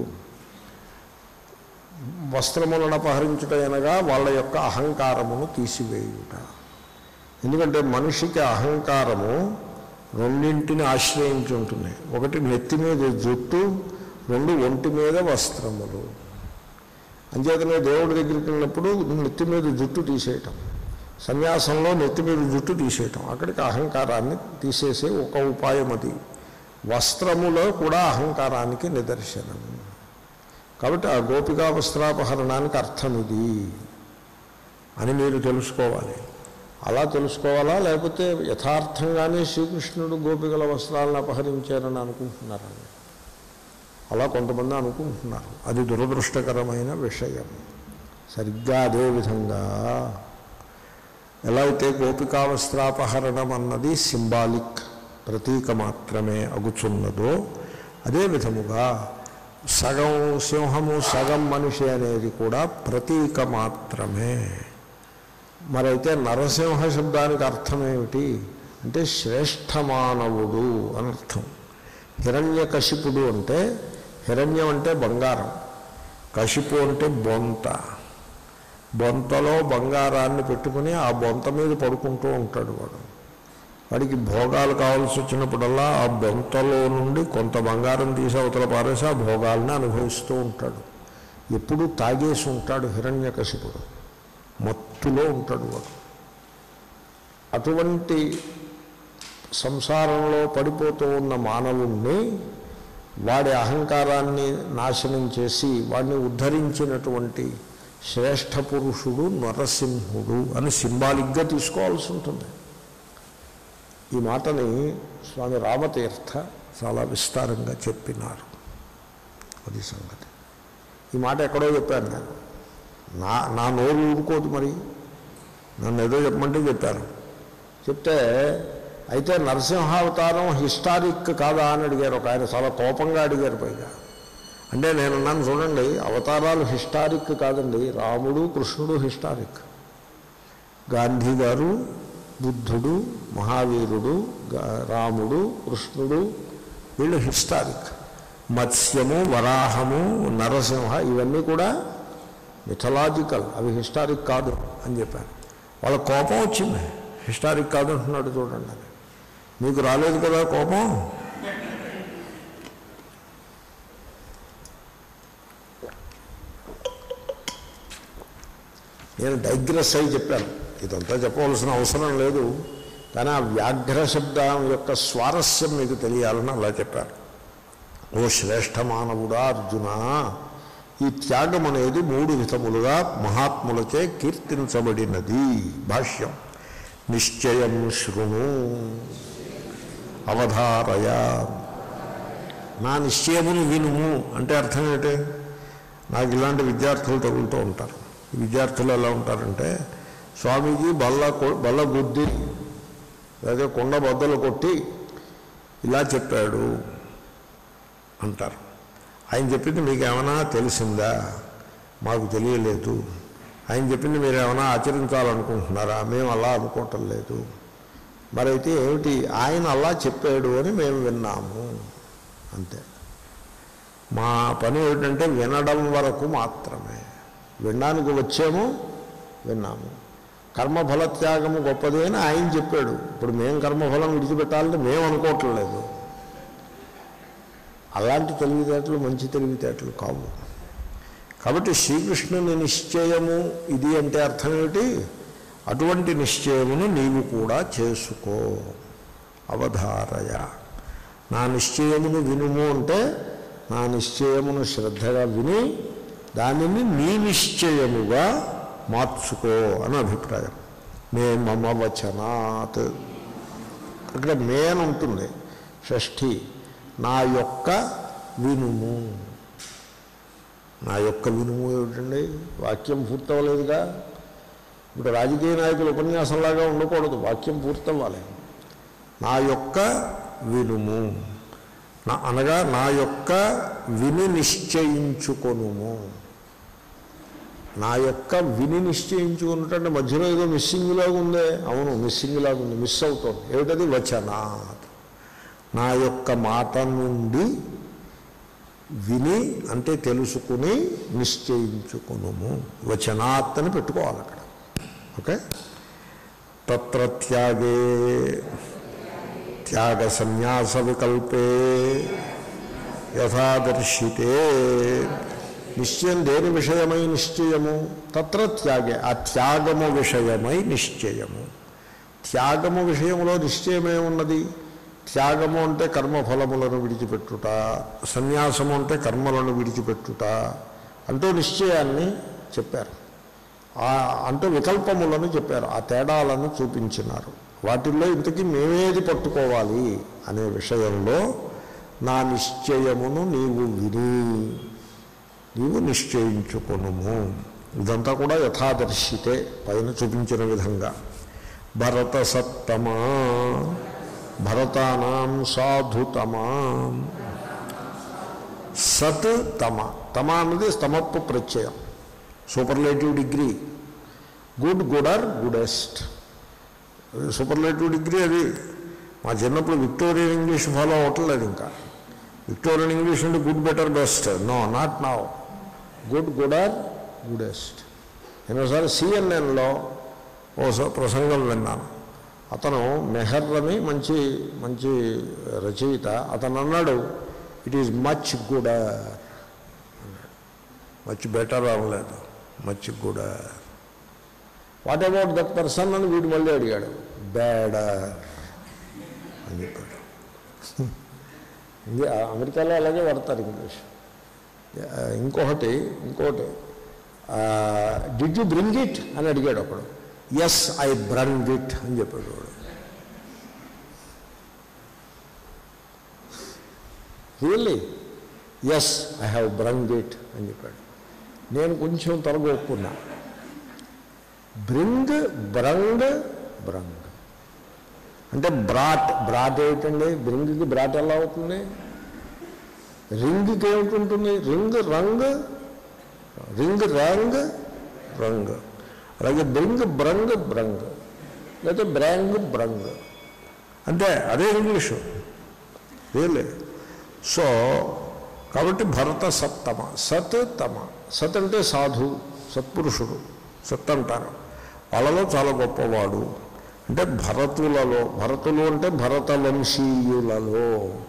వస్త్రములను అపహరించుట అనగా వాళ్ళ యొక్క అహంకారమును తీసివేయుట. ఎందుకంటే మనిషికి అహంకారము రెండింటిని ఆశ్రయించి ఉంటుంది. ఒకటి నెత్తి మీద జుట్టు, 2 ఒంటి మీద వస్త్రములు. అంచేతనే దేవుడి దగ్గరికి వెళ్ళినప్పుడు నెత్తి మీద జుట్టు తీసేయటం, సన్యాసంలో నెత్తి మీద జుట్టు తీసేయటం, అక్కడికి అహంకారాన్ని తీసేసే ఒక ఉపాయం అది. వస్త్రములో కూడా అహంకారానికి నిదర్శనం. కాబట్టి ఆ గోపికా వస్త్రాపహరణానికి అర్థం ఇది అని మీరు తెలుసుకోవాలి. అలా తెలుసుకోవాలా, లేకపోతే యథార్థంగానే శ్రీకృష్ణుడు గోపికల వస్త్రాలను అపహరించారని అనుకుంటున్నారని అలా కొంతమంది అనుకుంటున్నారు. అది దురదృష్టకరమైన విషయం. సరిగ్గా అదేవిధంగా ఎలా అయితే గోపికా వస్త్రాపహరణం అన్నది సింబాలిక్, ప్రతీక మాత్రమే అగుచున్నదో అదే విధముగా సగం సింహము సగం మనిషి అనేది కూడా ప్రతీక మాత్రమే. మరైతే నరసింహ శబ్దానికి అర్థమేమిటి అంటే శ్రేష్ఠ మానవుడు అని అర్థం. హిరణ్యకశిపుడు అంటే, హిరణ్యం అంటే బంగారం, కశిపు అంటే బొంత. బొంతలో బంగారాన్ని పెట్టుకుని ఆ బొంత మీద పడుకుంటూ ఉంటాడు వాడు. వాడికి భోగాలు కావాల్సి వచ్చినప్పుడల్లా ఆ బొంతలో నుండి కొంత బంగారం తీసి అవతల పారేసి ఆ భోగాల్ని అనుభవిస్తూ ఉంటాడు. ఎప్పుడు తాగేసి ఉంటాడు హిరణ్యకశిపుడు, మత్తులో ఉంటాడు వాడు. అటువంటి సంసారంలో పడిపోతూ ఉన్న మానవుణ్ణి వాడి అహంకారాన్ని నాశనం చేసి వాడిని ఉద్ధరించినటువంటి శ్రేష్ఠ పురుషుడు నరసింహుడు అని సింబాలిక్గా తీసుకోవాల్సి ఉంటుంది. ఈ మాటని స్వామి రామతీర్థ చాలా విస్తారంగా చెప్పినారు. అది సంగతి. ఈ మాట ఎక్కడో చెప్పాను నేను. నా నోరు ఊరుకోదు, మరి నన్ను ఏదో చెప్పమంటే చెప్పాను. చెప్తే అయితే నరసింహావతారం హిస్టారిక్ కాదా అని అడిగారు ఒక ఆయన, చాలా కోపంగా అడిగారు పైగా. అంటే నేను అన్నాను, చూడండి అవతారాలు హిస్టారిక్ కాదండి, రాముడు కృష్ణుడు హిస్టారిక్, గాంధీ గారు, బుద్ధుడు, మహావీరుడు, రాముడు, కృష్ణుడు వీళ్ళు హిస్టారిక్. మత్స్యము, వరాహము, నరసింహ ఇవన్నీ కూడా మిథలాజికల్, అవి హిస్టారిక్ కాదు అని చెప్పాను. వాళ్ళ కోపం వచ్చింది, హిస్టారిక్ కాదు అంటున్నాడు చూడండి అని. మీకు రాలేదు కదా కోపం? నేను డైగ్రెస్ అయి చెప్పాను, ఇదంతా చెప్పవలసిన అవసరం లేదు, కానీ ఆ వ్యాఘ్ర శబ్దం యొక్క స్వారస్యం మీకు తెలియాలని అలా చెప్పాను. ఓ శ్రేష్ఠ మానవుడా అర్జున, ఈ త్యాగం అనేది 3 విధములుగా మహాత్ములచే కీర్తించబడినది. భాష్యం. నిశ్చయం శృణు అవధారయ. నా నిశ్చయమును వినుము అంటే అర్థం ఏంటి? నాకు ఇలాంటి విద్యార్థులు తగులుతూ ఉంటారు. ఈ విద్యార్థులు ఎలా ఉంటారంటే, స్వామీజీ బల్ల గుద్ది లేదా కొండ బద్దలు కొట్టి ఇలా చెప్పాడు అంటారు. ఆయన చెప్పింది మీకు ఏమైనా తెలిసిందా? మాకు తెలియలేదు. ఆయన చెప్పింది మీరు ఏమైనా ఆచరించాలనుకుంటున్నారా? మేము అలా అనుకోవటం లేదు. మరైతే ఏమిటి? ఆయన అలా చెప్పాడు అని మేము విన్నాము అంతే. మా పని ఏమిటంటే వినడం వరకు మాత్రమే. వినడానికి వచ్చాము, విన్నాము. కర్మఫల త్యాగము గొప్పది అని ఆయన చెప్పాడు. ఇప్పుడు మేము కర్మఫలం విడిచిపెట్టాలని మేము అనుకోవట్లేదు. అలాంటి తెలివితేటలు మంచి తెలివితేటలు కావు. కాబట్టి శ్రీకృష్ణుని నిశ్చయము ఇది అంటే అర్థం ఏమిటి? అటువంటి నిశ్చయమును నీవు కూడా చేసుకో. అవధారయ. నా నిశ్చయమును వినుము అంటే నా నిశ్చయమును శ్రద్ధగా విని దానిని నీ నిశ్చయముగా మార్చుకో అని అభిప్రాయం. మే మమ వచనాత్. అక్కడ మే అని ఉంటుంది షష్ఠి. నా యొక్క వినుము. నా యొక్క వినుము ఏమిటండి? వాక్యం పూర్తవ్వలేదుగా. ఇప్పుడు రాజకీయ నాయకులు ఉపన్యాసంలాగా ఉండకూడదు, వాక్యం పూర్తవ్వాలి. నా యొక్క వినుము అనగా నా యొక్క విని నిశ్చయించుకొనుము. నా యొక్క విని నిశ్చయించుకున్నట్టు మధ్యలో ఏదో మిస్సింగ్ లాగా ఉందే. అవును, మిస్సింగ్ లాగా ఉంది, మిస్ అవుతుంది. ఏమిటది? వచనాత్. నా యొక్క మాట నుండి విని అంటే తెలుసుకుని నిశ్చయించుకునుము. వచనాత్ అని పెట్టుకోవాలి అక్కడ. ఓకే. తత్ర త్యాగే త్యాగ సన్యాస వికల్పే యథాదర్శితే. నిశ్చయం దేని విషయమై నిశ్చయము? తత్ర త్యాగే, ఆ త్యాగము విషయమై నిశ్చయము. త్యాగము విషయంలో నిశ్చయమే ఉన్నది. త్యాగము అంటే కర్మఫలములను విడిచిపెట్టుట, సన్యాసము అంటే కర్మలను విడిచిపెట్టుట అంటూ నిశ్చయాన్ని చెప్పారు. అంటూ వికల్పములను చెప్పారు. ఆ తేడాలను చూపించినారు. వాటిల్లో ఇంతకీ మేమేది పట్టుకోవాలి అనే విషయంలో నా నిశ్చయమును నీవు విని నీవు నిశ్చయించుకొనుము. ఇదంతా కూడా యథాదర్శితే, పైన చూపించిన విధంగా. భరత సత్తమా భరతానాం సాధుతమా. సత్ తమ. తమ అన్నది స్తమప్పు ప్రత్యయం, superlative degree. Good, gooder, goodest. Superlative degree అది. మా చిన్నప్పుడు విక్టోరియన్ ఇంగ్లీష్ ఫాలో అవ్వట్లేదు. ఇంకా విక్టోరియన్ ఇంగ్లీష్ అంటే good, better, best. No, not now. Good, gooder, goodest. నేను ఒకసారి సిఎన్ఎన్లో ఓ ప్రసంగం విన్నాను. అతను మెహర్ అని మంచి మంచి రచయిత, అతను అన్నాడు it is much gooder, much better అనలేదు, much gooder. What about that person అని వీడు మళ్ళీ అడిగాడు, బ్యాడర్ అని చెప్పాడు. అమెరికాలో అలాగే వాడతారు ఇంగ్లీష్. ఇంకొకటి డిడ్ యూ బ్రింగ్ ఇట్ అని అడిగాడు ఒకడు. ఎస్ ఐ బ్రంగ్ ఇట్ అని చెప్పాడు వాడు. Really yes I have brung it అని చెప్పాడు. నేను కొంచెం తొలగొప్పుకున్నా. బ్రింగ్, బ్రంగ్, బ్రంగ్ అంటే బ్రాట్ ఏమిటండి? బ్రింగ్కి బ్రాట్ ఎలా అవుతుంది? రింగ్కి ఏమిటి? Ring rung, ring rung rung. అలాగే బ్రింగ్ బ్రంగ్ బ్రంగ్, లేకపోతే బ్రాంగ్ బ్రంగ్, అంటే అదే ఇంగ్లీషు రియల్లీ. సో కాబట్టి భరత సత్తమ, సత్ తమ. సత్ అంటే సాధు, సత్పురుషుడు, సత్ అంటారు. వాళ్ళలో చాలా గొప్పవాడు అంటే భరతులలో, భరతులు అంటే భరత వంశీయులలో,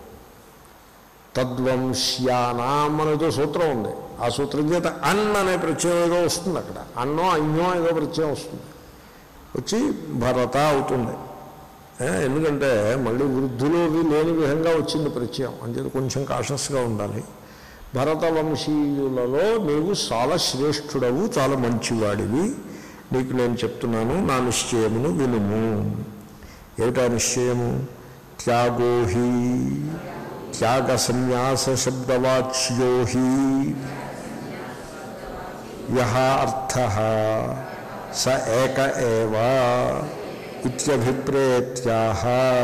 తద్వంశ్యానాం అనేదో సూత్రం ఉంది. ఆ సూత్రం చేత అన్ అనే ప్రత్యయం ఏదో వస్తుంది అక్కడ, అన్నో అన్యో ఏదో ప్రత్యయం వస్తుంది, వచ్చి భరత అవుతుంది. ఎందుకంటే మళ్ళీ వృద్ధులు లేని విధంగా వచ్చింది ప్రత్యయం, అంచేది కొంచెం కాషస్గా ఉండాలి. భరత వంశీయులలో నీవు చాలా శ్రేష్ఠుడవు, చాలా మంచివాడివి, నీకు నేను చెప్తున్నాను, నా నిశ్చయమును వినుము. ఏమిటా నిశ్చయము? త్యాగోహి, త్యాగ సన్యాస శబ్దవాచ్యో హి యః అర్థః స ఏక ఏవ ఇత్యభిప్రేత్యాహ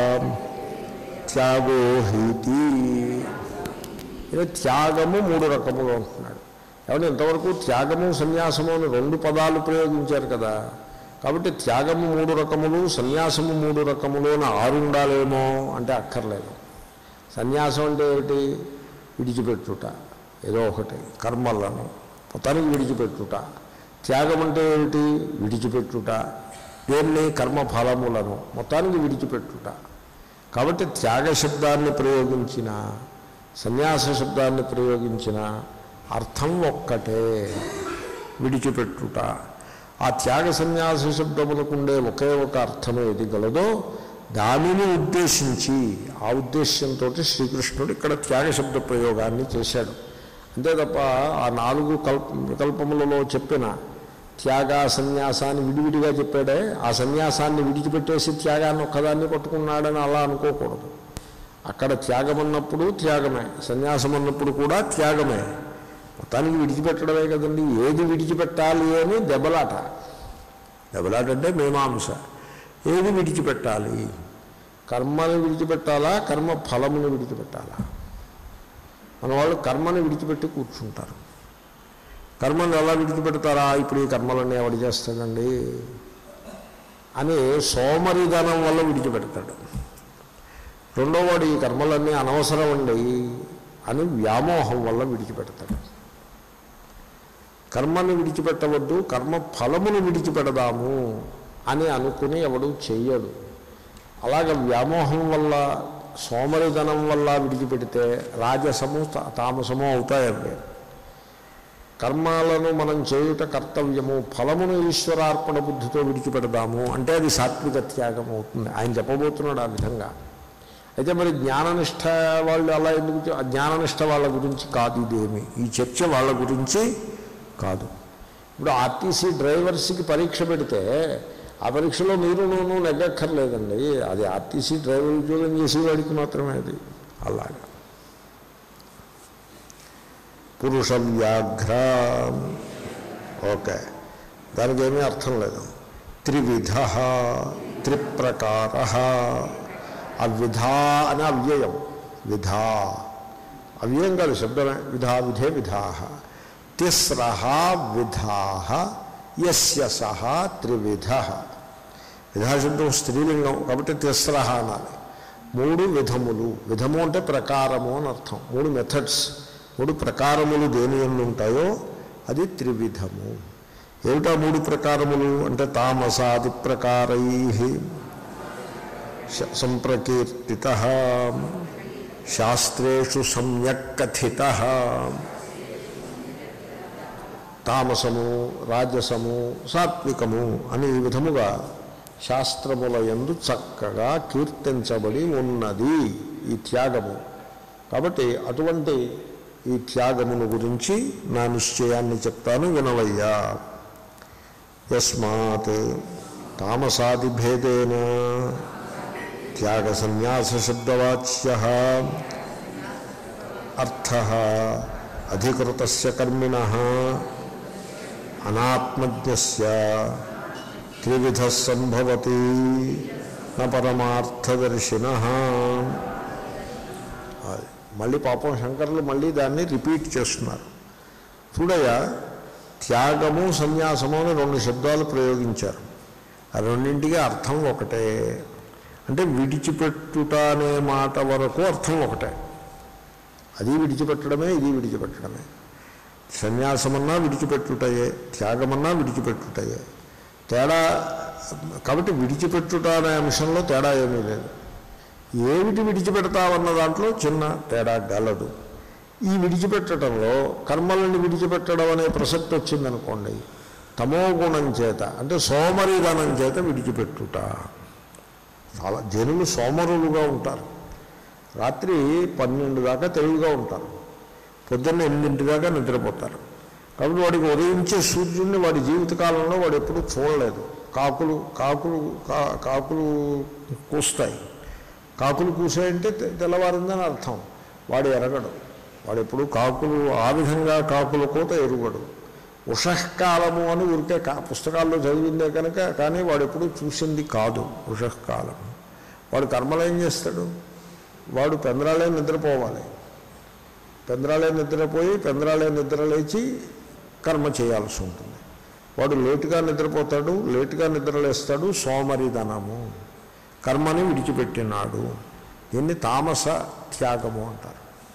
త్యాగోహీతి. ఇలా త్యాగము 3 రకములు అంటున్నాడు. కాబట్టి ఇంతవరకు త్యాగము సన్యాసము అని 2 పదాలు ప్రయోగించారు కదా, కాబట్టి త్యాగము 3 రకములు, సన్యాసము 3 రకములు అని 6 ఉండాలేమో అంటే అక్కర్లేదు. సన్యాసం అంటే ఏమిటి? విడిచిపెట్టుట, ఏదో ఒకటి కర్మలను మొత్తానికి విడిచిపెట్టుట. త్యాగం అంటే ఏమిటి? విడిచిపెట్టుట, దేన్ని? కర్మఫలములను మొత్తానికి విడిచిపెట్టుట. కాబట్టి త్యాగ శబ్దాన్ని ప్రయోగించిన, సన్యాస శబ్దాన్ని ప్రయోగించిన అర్థం ఒక్కటే, విడిచిపెట్టుట. ఆ త్యాగ సన్యాస శబ్దములకు ఉండే ఒకే ఒక అర్థమే ఏది గలదో దానిని ఉద్దేశించి, ఆ ఉద్దేశ్యంతో శ్రీకృష్ణుడు ఇక్కడ త్యాగ శబ్ద ప్రయోగాన్ని చేశాడు. అంతే తప్ప ఆ 4 వికల్పములలో చెప్పిన త్యాగ సన్యాసాన్ని విడివిడిగా చెప్పాడే, ఆ సన్యాసాన్ని విడిచిపెట్టేసి త్యాగాన్ని ఒక్కదాన్ని పట్టుకున్నాడని అలా అనుకోకూడదు. అక్కడ త్యాగం అన్నప్పుడు త్యాగమే, సన్యాసం అన్నప్పుడు కూడా త్యాగమే, మొత్తానికి విడిచిపెట్టడమే కదండి. ఏది విడిచిపెట్టాలి అని దెబ్బలాట. దెబ్బలాట అంటే మీమాంస. ఏది విడిచిపెట్టాలి? కర్మని విడిచిపెట్టాలా, కర్మ ఫలమును విడిచిపెట్టాలా? మన వాళ్ళు కర్మని విడిచిపెట్టి కూర్చుంటారు. కర్మను ఎలా విడిచిపెడతారా? ఇప్పుడు ఈ కర్మలన్నీ ఎవడు చేస్తాడండి అని సోమరిధనం వల్ల విడిచిపెడతాడు. రెండోవాడు ఈ కర్మలన్నీ అనవసరం అండి అని వ్యామోహం వల్ల విడిచిపెడతాడు. కర్మను విడిచిపెట్టవద్దు, కర్మ ఫలమును విడిచిపెడదాము అని అనుకుని ఎవడు చెయ్యడు. అలాగే వ్యామోహం వల్ల, సోమరిధనం వల్ల విడిచిపెడితే రాజసము తామసము అవుతాయండి. కర్మాలను మనం చేయుట కర్తవ్యము, ఫలమును ఈశ్వరార్పణ బుద్ధితో విడిచిపెడదాము అంటే అది సాత్విక త్యాగం అవుతుంది. ఆయన చెప్పబోతున్నాడు ఆ విధంగా. అయితే మరి జ్ఞాననిష్ట వాళ్ళు అలా ఎందుకు? జ్ఞాననిష్ట వాళ్ళ గురించి కాదు ఇదేమి, ఈ చర్చ వాళ్ళ గురించి కాదు. ఇప్పుడు ఆర్టీసీ డ్రైవర్స్కి పరీక్ష పెడితే ఆ పరీక్షలో నేను నెగ్గక్కర్లేదండి, అది ఆర్టీసీ డ్రైవర్ ఉద్యోగం చేసేవాడికి మాత్రమే అది. అలాగా పురుష వ్యాఘ్ర, ఓకే, దానికి ఏమీ అర్థం లేదు. త్రివిధ, త్రిప్రకార, అవిధా అని అవ్యయం, విధా అవ్యయం కాదు శబ్దమే, విధా విధే విధా. తిస్రః విధాః యస్య సహ త్రివిధ. విధాశబ్దం స్త్రీలింగం కాబట్టి తిస్రః అనాలి. 3 విధములు, విధము అంటే ప్రకారము అని అర్థం. 3 మెథడ్స్, 3 ప్రకారములు దేని యందు ఉంటాయో అది త్రివిధము. ఏమిటా 3 ప్రకారములు అంటే తామసాది ప్రకారై, సంప్రకీర్తితః శాస్త్రేషు సమ్యక్ కథితః. తామసము, రాజసము, సాత్వికము అని ఈ విధముగా శాస్త్రముల యందు చక్కగా కీర్తించబడి ఉన్నది ఈ త్యాగము. కాబట్టి అటువంటి ఈ త్యాగమును గురించి నా నిశ్చయాన్ని చెప్తాను, వినవయ్యా. యస్మాత్ తామసాదిభేదేన త్యాగ సన్యాస శబ్దవాచ్యః అర్థః అధికృతస్య కర్మిణః అనాత్మజ్ఞస్య త్రివిధ సంభవతి న పరమార్థదర్శినః. మళ్ళీ పాపం శంకరులు మళ్ళీ దాన్ని రిపీట్ చేస్తున్నారు. చూడయ్యా, త్యాగము సన్యాసము అని రెండు శబ్దాలు ప్రయోగించారు. ఆ రెండింటికి అర్థం ఒకటే. అంటే విడిచిపెట్టుట అనే మాట వరకు అర్థం ఒకటే. అది విడిచిపెట్టడమే, ఇది విడిచిపెట్టడమే. సన్యాసమన్నా విడిచిపెట్టుటయే, త్యాగమన్నా విడిచిపెట్టుటయే. తేడా కాబట్టి విడిచిపెట్టుట అనే అంశంలో తేడా ఏమీ లేదు. ఏమిటి విడిచిపెడతామన్న దాంట్లో చిన్న తేడా గలదు. ఈ విడిచిపెట్టడంలో కర్మలను విడిచిపెట్టడం అనే ప్రసక్తి వచ్చిందనుకోండి, తమో గుణం చేత అంటే సోమరిధనం చేత విడిచిపెట్టుట. చాలా జనులు సోమరులుగా ఉంటారు. రాత్రి 12 దాకా తెలివిగా ఉంటారు, పొద్దున్న 8 దాకా నిద్రపోతారు. కాబట్టి వాడికి ఉదయించే సూర్యుడిని వాడి జీవితకాలంలో వాడు ఎప్పుడూ చూడలేదు. కాకులు కాకులు కాకులు కూస్తాయి. కాకులు కూసాయంటే తెల్లవారిందని అర్థం. వాడు ఎరగడు. వాడు ఎప్పుడు కాకులు ఆ విధంగా కాకుల కోత ఎరుగడు. ఉషఃకాలము అని ఊరికే పుస్తకాల్లో చదివిందే కనుక, కానీ వాడు ఎప్పుడు చూసింది కాదు ఉషఃకాలము. వాడు కర్మలు ఏం చేస్తాడు? వాడు పెందరాలే నిద్రపోవాలి. పెందరాలే నిద్రపోయి పెందరాలే నిద్రలేచి కర్మ చేయాల్సి ఉంటుంది. వాడు లేటుగా నిద్రపోతాడు, లేటుగా నిద్రలేస్తాడు. సోమరిధనము, కర్మని విడిచిపెట్టినాడు. దీన్ని తామస త్యాగము అంటారు.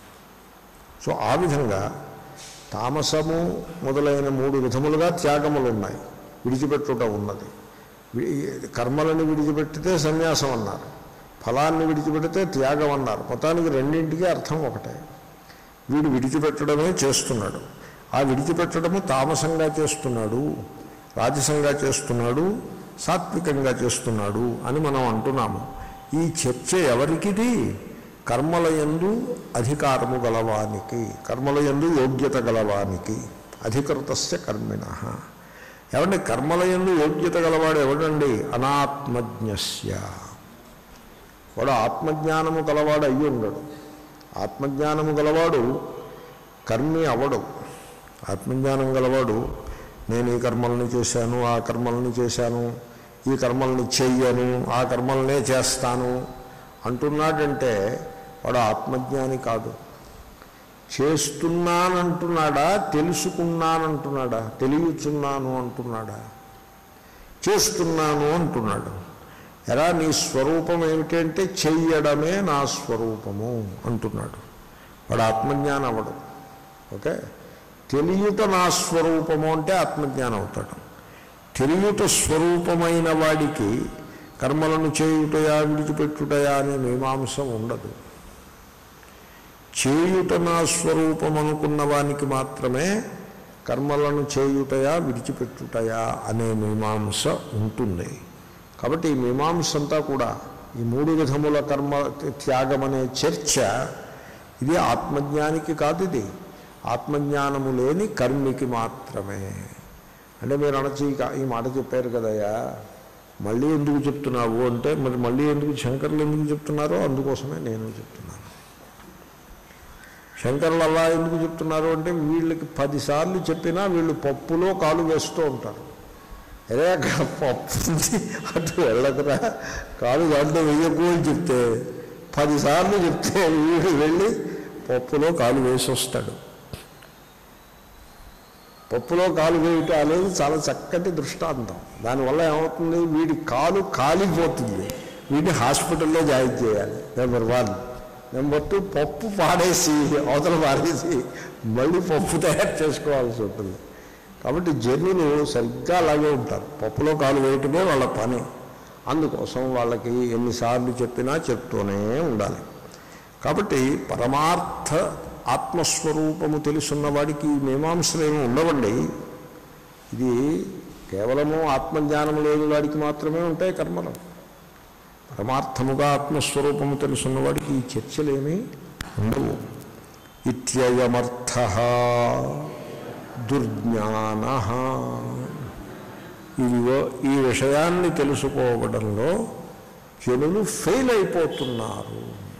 సో ఆ విధంగా తామసము మొదలైన 3 విధములుగా త్యాగములు ఉన్నాయి. విడిచిపెట్టుట ఉన్నది. కర్మలను విడిచిపెట్టితే సన్యాసం అన్నారు, ఫలాన్ని విడిచిపెడితే త్యాగం అన్నారు. మొత్తానికి రెండింటికి అర్థం ఒకటే. వీడు విడిచిపెట్టడమే చేస్తున్నాడు. ఆ విడిచిపెట్టడము తామసంగా చేస్తున్నాడు, రాజసంగా చేస్తున్నాడు, సాత్వికంగా చేస్తున్నాడు అని మనం అంటున్నాము. ఈ చర్చ ఎవరికిది? కర్మలయందు అధికారము గలవానికి, కర్మలయందు యోగ్యత గలవానికి. అధికృతస్య కర్మిణః. ఏమంటే కర్మలయందు యోగ్యత గలవాడు ఎవడండి? అనాత్మజ్ఞస్య. వాడు ఆత్మజ్ఞానము గలవాడు అయ్యి ఉండడు. ఆత్మజ్ఞానము గలవాడు కర్మి అవడు. ఆత్మజ్ఞానం గలవాడు నేను ఈ కర్మల్ని చేశాను, ఆ కర్మల్ని చేశాను, ఈ కర్మల్ని చెయ్యను, ఆ కర్మల్నే చేస్తాను అంటున్నాడంటే వాడు ఆత్మజ్ఞాని కాదు. చేస్తున్నానంటున్నాడా, తెలుసుకున్నానంటున్నాడా, తెలియచున్నాను అంటున్నాడా? చేస్తున్నాను అంటున్నాడు. ఎలా నీ స్వరూపం ఏమిటంటే చెయ్యడమే నా స్వరూపము అంటున్నాడు. వాడు ఆత్మజ్ఞానం అవడు. ఓకే, తెలియట నా స్వరూపము అంటే ఆత్మజ్ఞానం అవుతాడు. తెలియట స్వరూపమైన వాడికి కర్మలను చేయుటయా విడిచిపెట్టుటయా అనే మీమాంస ఉండదు. చేయుట నా స్వరూపం అనుకున్న వానికి మాత్రమే కర్మలను చేయుటయా విడిచిపెట్టుటయా అనే మీమాంస ఉంటుంది. కాబట్టి ఈ మీమాంస అంతా కూడా ఈ 3 విధముల కర్మ త్యాగం అనే చర్చ ఇది ఆత్మజ్ఞానికి కాదు. ఇది ఆత్మజ్ఞానము లేని కర్మికి మాత్రమే. అంటే మీరు అనొచ్చు, ఈ మాట చెప్పారు కదయ్యా, మళ్ళీ ఎందుకు చెప్తున్నావు అంటే, మరి మళ్ళీ ఎందుకు శంకరులు ఎందుకు చెప్తున్నారో అందుకోసమే నేను చెప్తున్నాను. శంకరులు అలా ఎందుకు చెప్తున్నారు అంటే, వీళ్ళకి 10 సార్లు చెప్పినా వీళ్ళు పప్పులో కాలు వేస్తూ ఉంటారు. అదే అక్కడ పప్పు అటు వెళ్ళకురా, కాలు దాంట్లో వెయ్యకు అని చెప్తే 10 సార్లు చెప్తే వీడు వెళ్ళి పప్పులో కాలు వేసి వస్తాడు. పప్పులో కాలు వేయటం అనేది చాలా చక్కటి దృష్టాంతం. దానివల్ల ఏమవుతుంది? వీడి కాలు కాలిపోతుంది. వీడిని హాస్పిటల్లో జాయిన్ చేయాలి. నెంబర్ 1. నెంబర్ 2, పప్పు పాడేసి అవతల పాడేసి మళ్ళీ పప్పు తయారు చేసుకోవాల్సి ఉంటుంది. కాబట్టి జనులు సరిగ్గా అలాగే ఉంటారు. పప్పులో కాలు వేయటమే వాళ్ళ పని. అందుకోసం వాళ్ళకి ఎన్నిసార్లు చెప్పినా చెప్తూనే ఉండాలి. కాబట్టి పరమార్థ ఆత్మస్వరూపము తెలుసున్నవాడికి మీమాంసలేమీ ఉండవండి. ఇది కేవలము ఆత్మజ్ఞానం లేని వాడికి మాత్రమే ఉంటాయి కర్మలు. పరమార్థముగా ఆత్మస్వరూపము తెలుసున్నవాడికి ఈ చర్చలేమీ ఉండవు. ఇత్యయమర్థ దుర్జ్ఞాన. ఇదిగో ఈ విషయాన్ని తెలుసుకోవడంలో జనులు ఫెయిల్ అయిపోతున్నారు.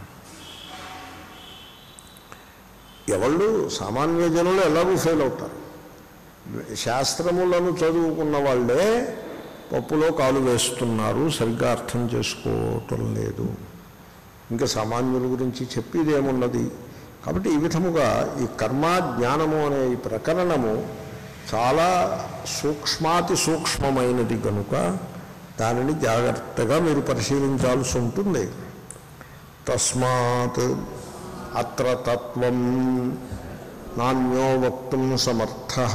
ఎవళ్ళు సామాన్య జనులు ఎలాగూ ఫెయిల్ అవుతారు. శాస్త్రములను చదువుకున్న వాళ్ళే పప్పులో కాలు వేస్తున్నారు, సరిగ్గా అర్థం చేసుకోవటం లేదు. ఇంకా సామాన్యుల గురించి చెప్పేది ఏమున్నది. కాబట్టి ఈ విధముగా ఈ కర్మ జ్ఞానము అనే ఈ ప్రకరణము చాలా సూక్ష్మాతి సూక్ష్మమైనది కనుక దానిని జాగ్రత్తగా మీరు పరిశీలించాల్సి ఉంటుంది. తస్మాత్ అత్ర తత్వం నాణ్యో వక్తుం సమర్థః.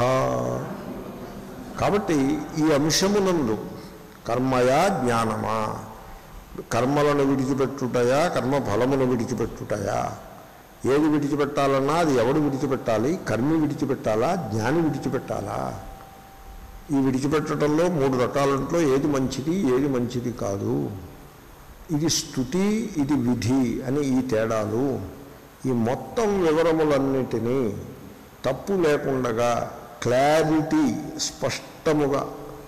కాబట్టి ఈ అంశమునందు కర్మయా జ్ఞానమా, కర్మలను విడిచిపెట్టుటయా కర్మఫలమును విడిచిపెట్టుటయా, ఏది విడిచిపెట్టాలన్నా అది ఎవడు విడిచిపెట్టాలి? కర్మి విడిచిపెట్టాలా, జ్ఞాని విడిచిపెట్టాలా? ఈ విడిచిపెట్టడంలో 3 రకాలంట్లో ఏది మంచిది ఏది మంచిది కాదు, ఇది స్తుతి ఇది విధి అని ఈ తేడాలు, ఈ మొత్తం వివరములన్నిటినీ తప్పు లేకుండా క్లారిటీ స్పష్టముగా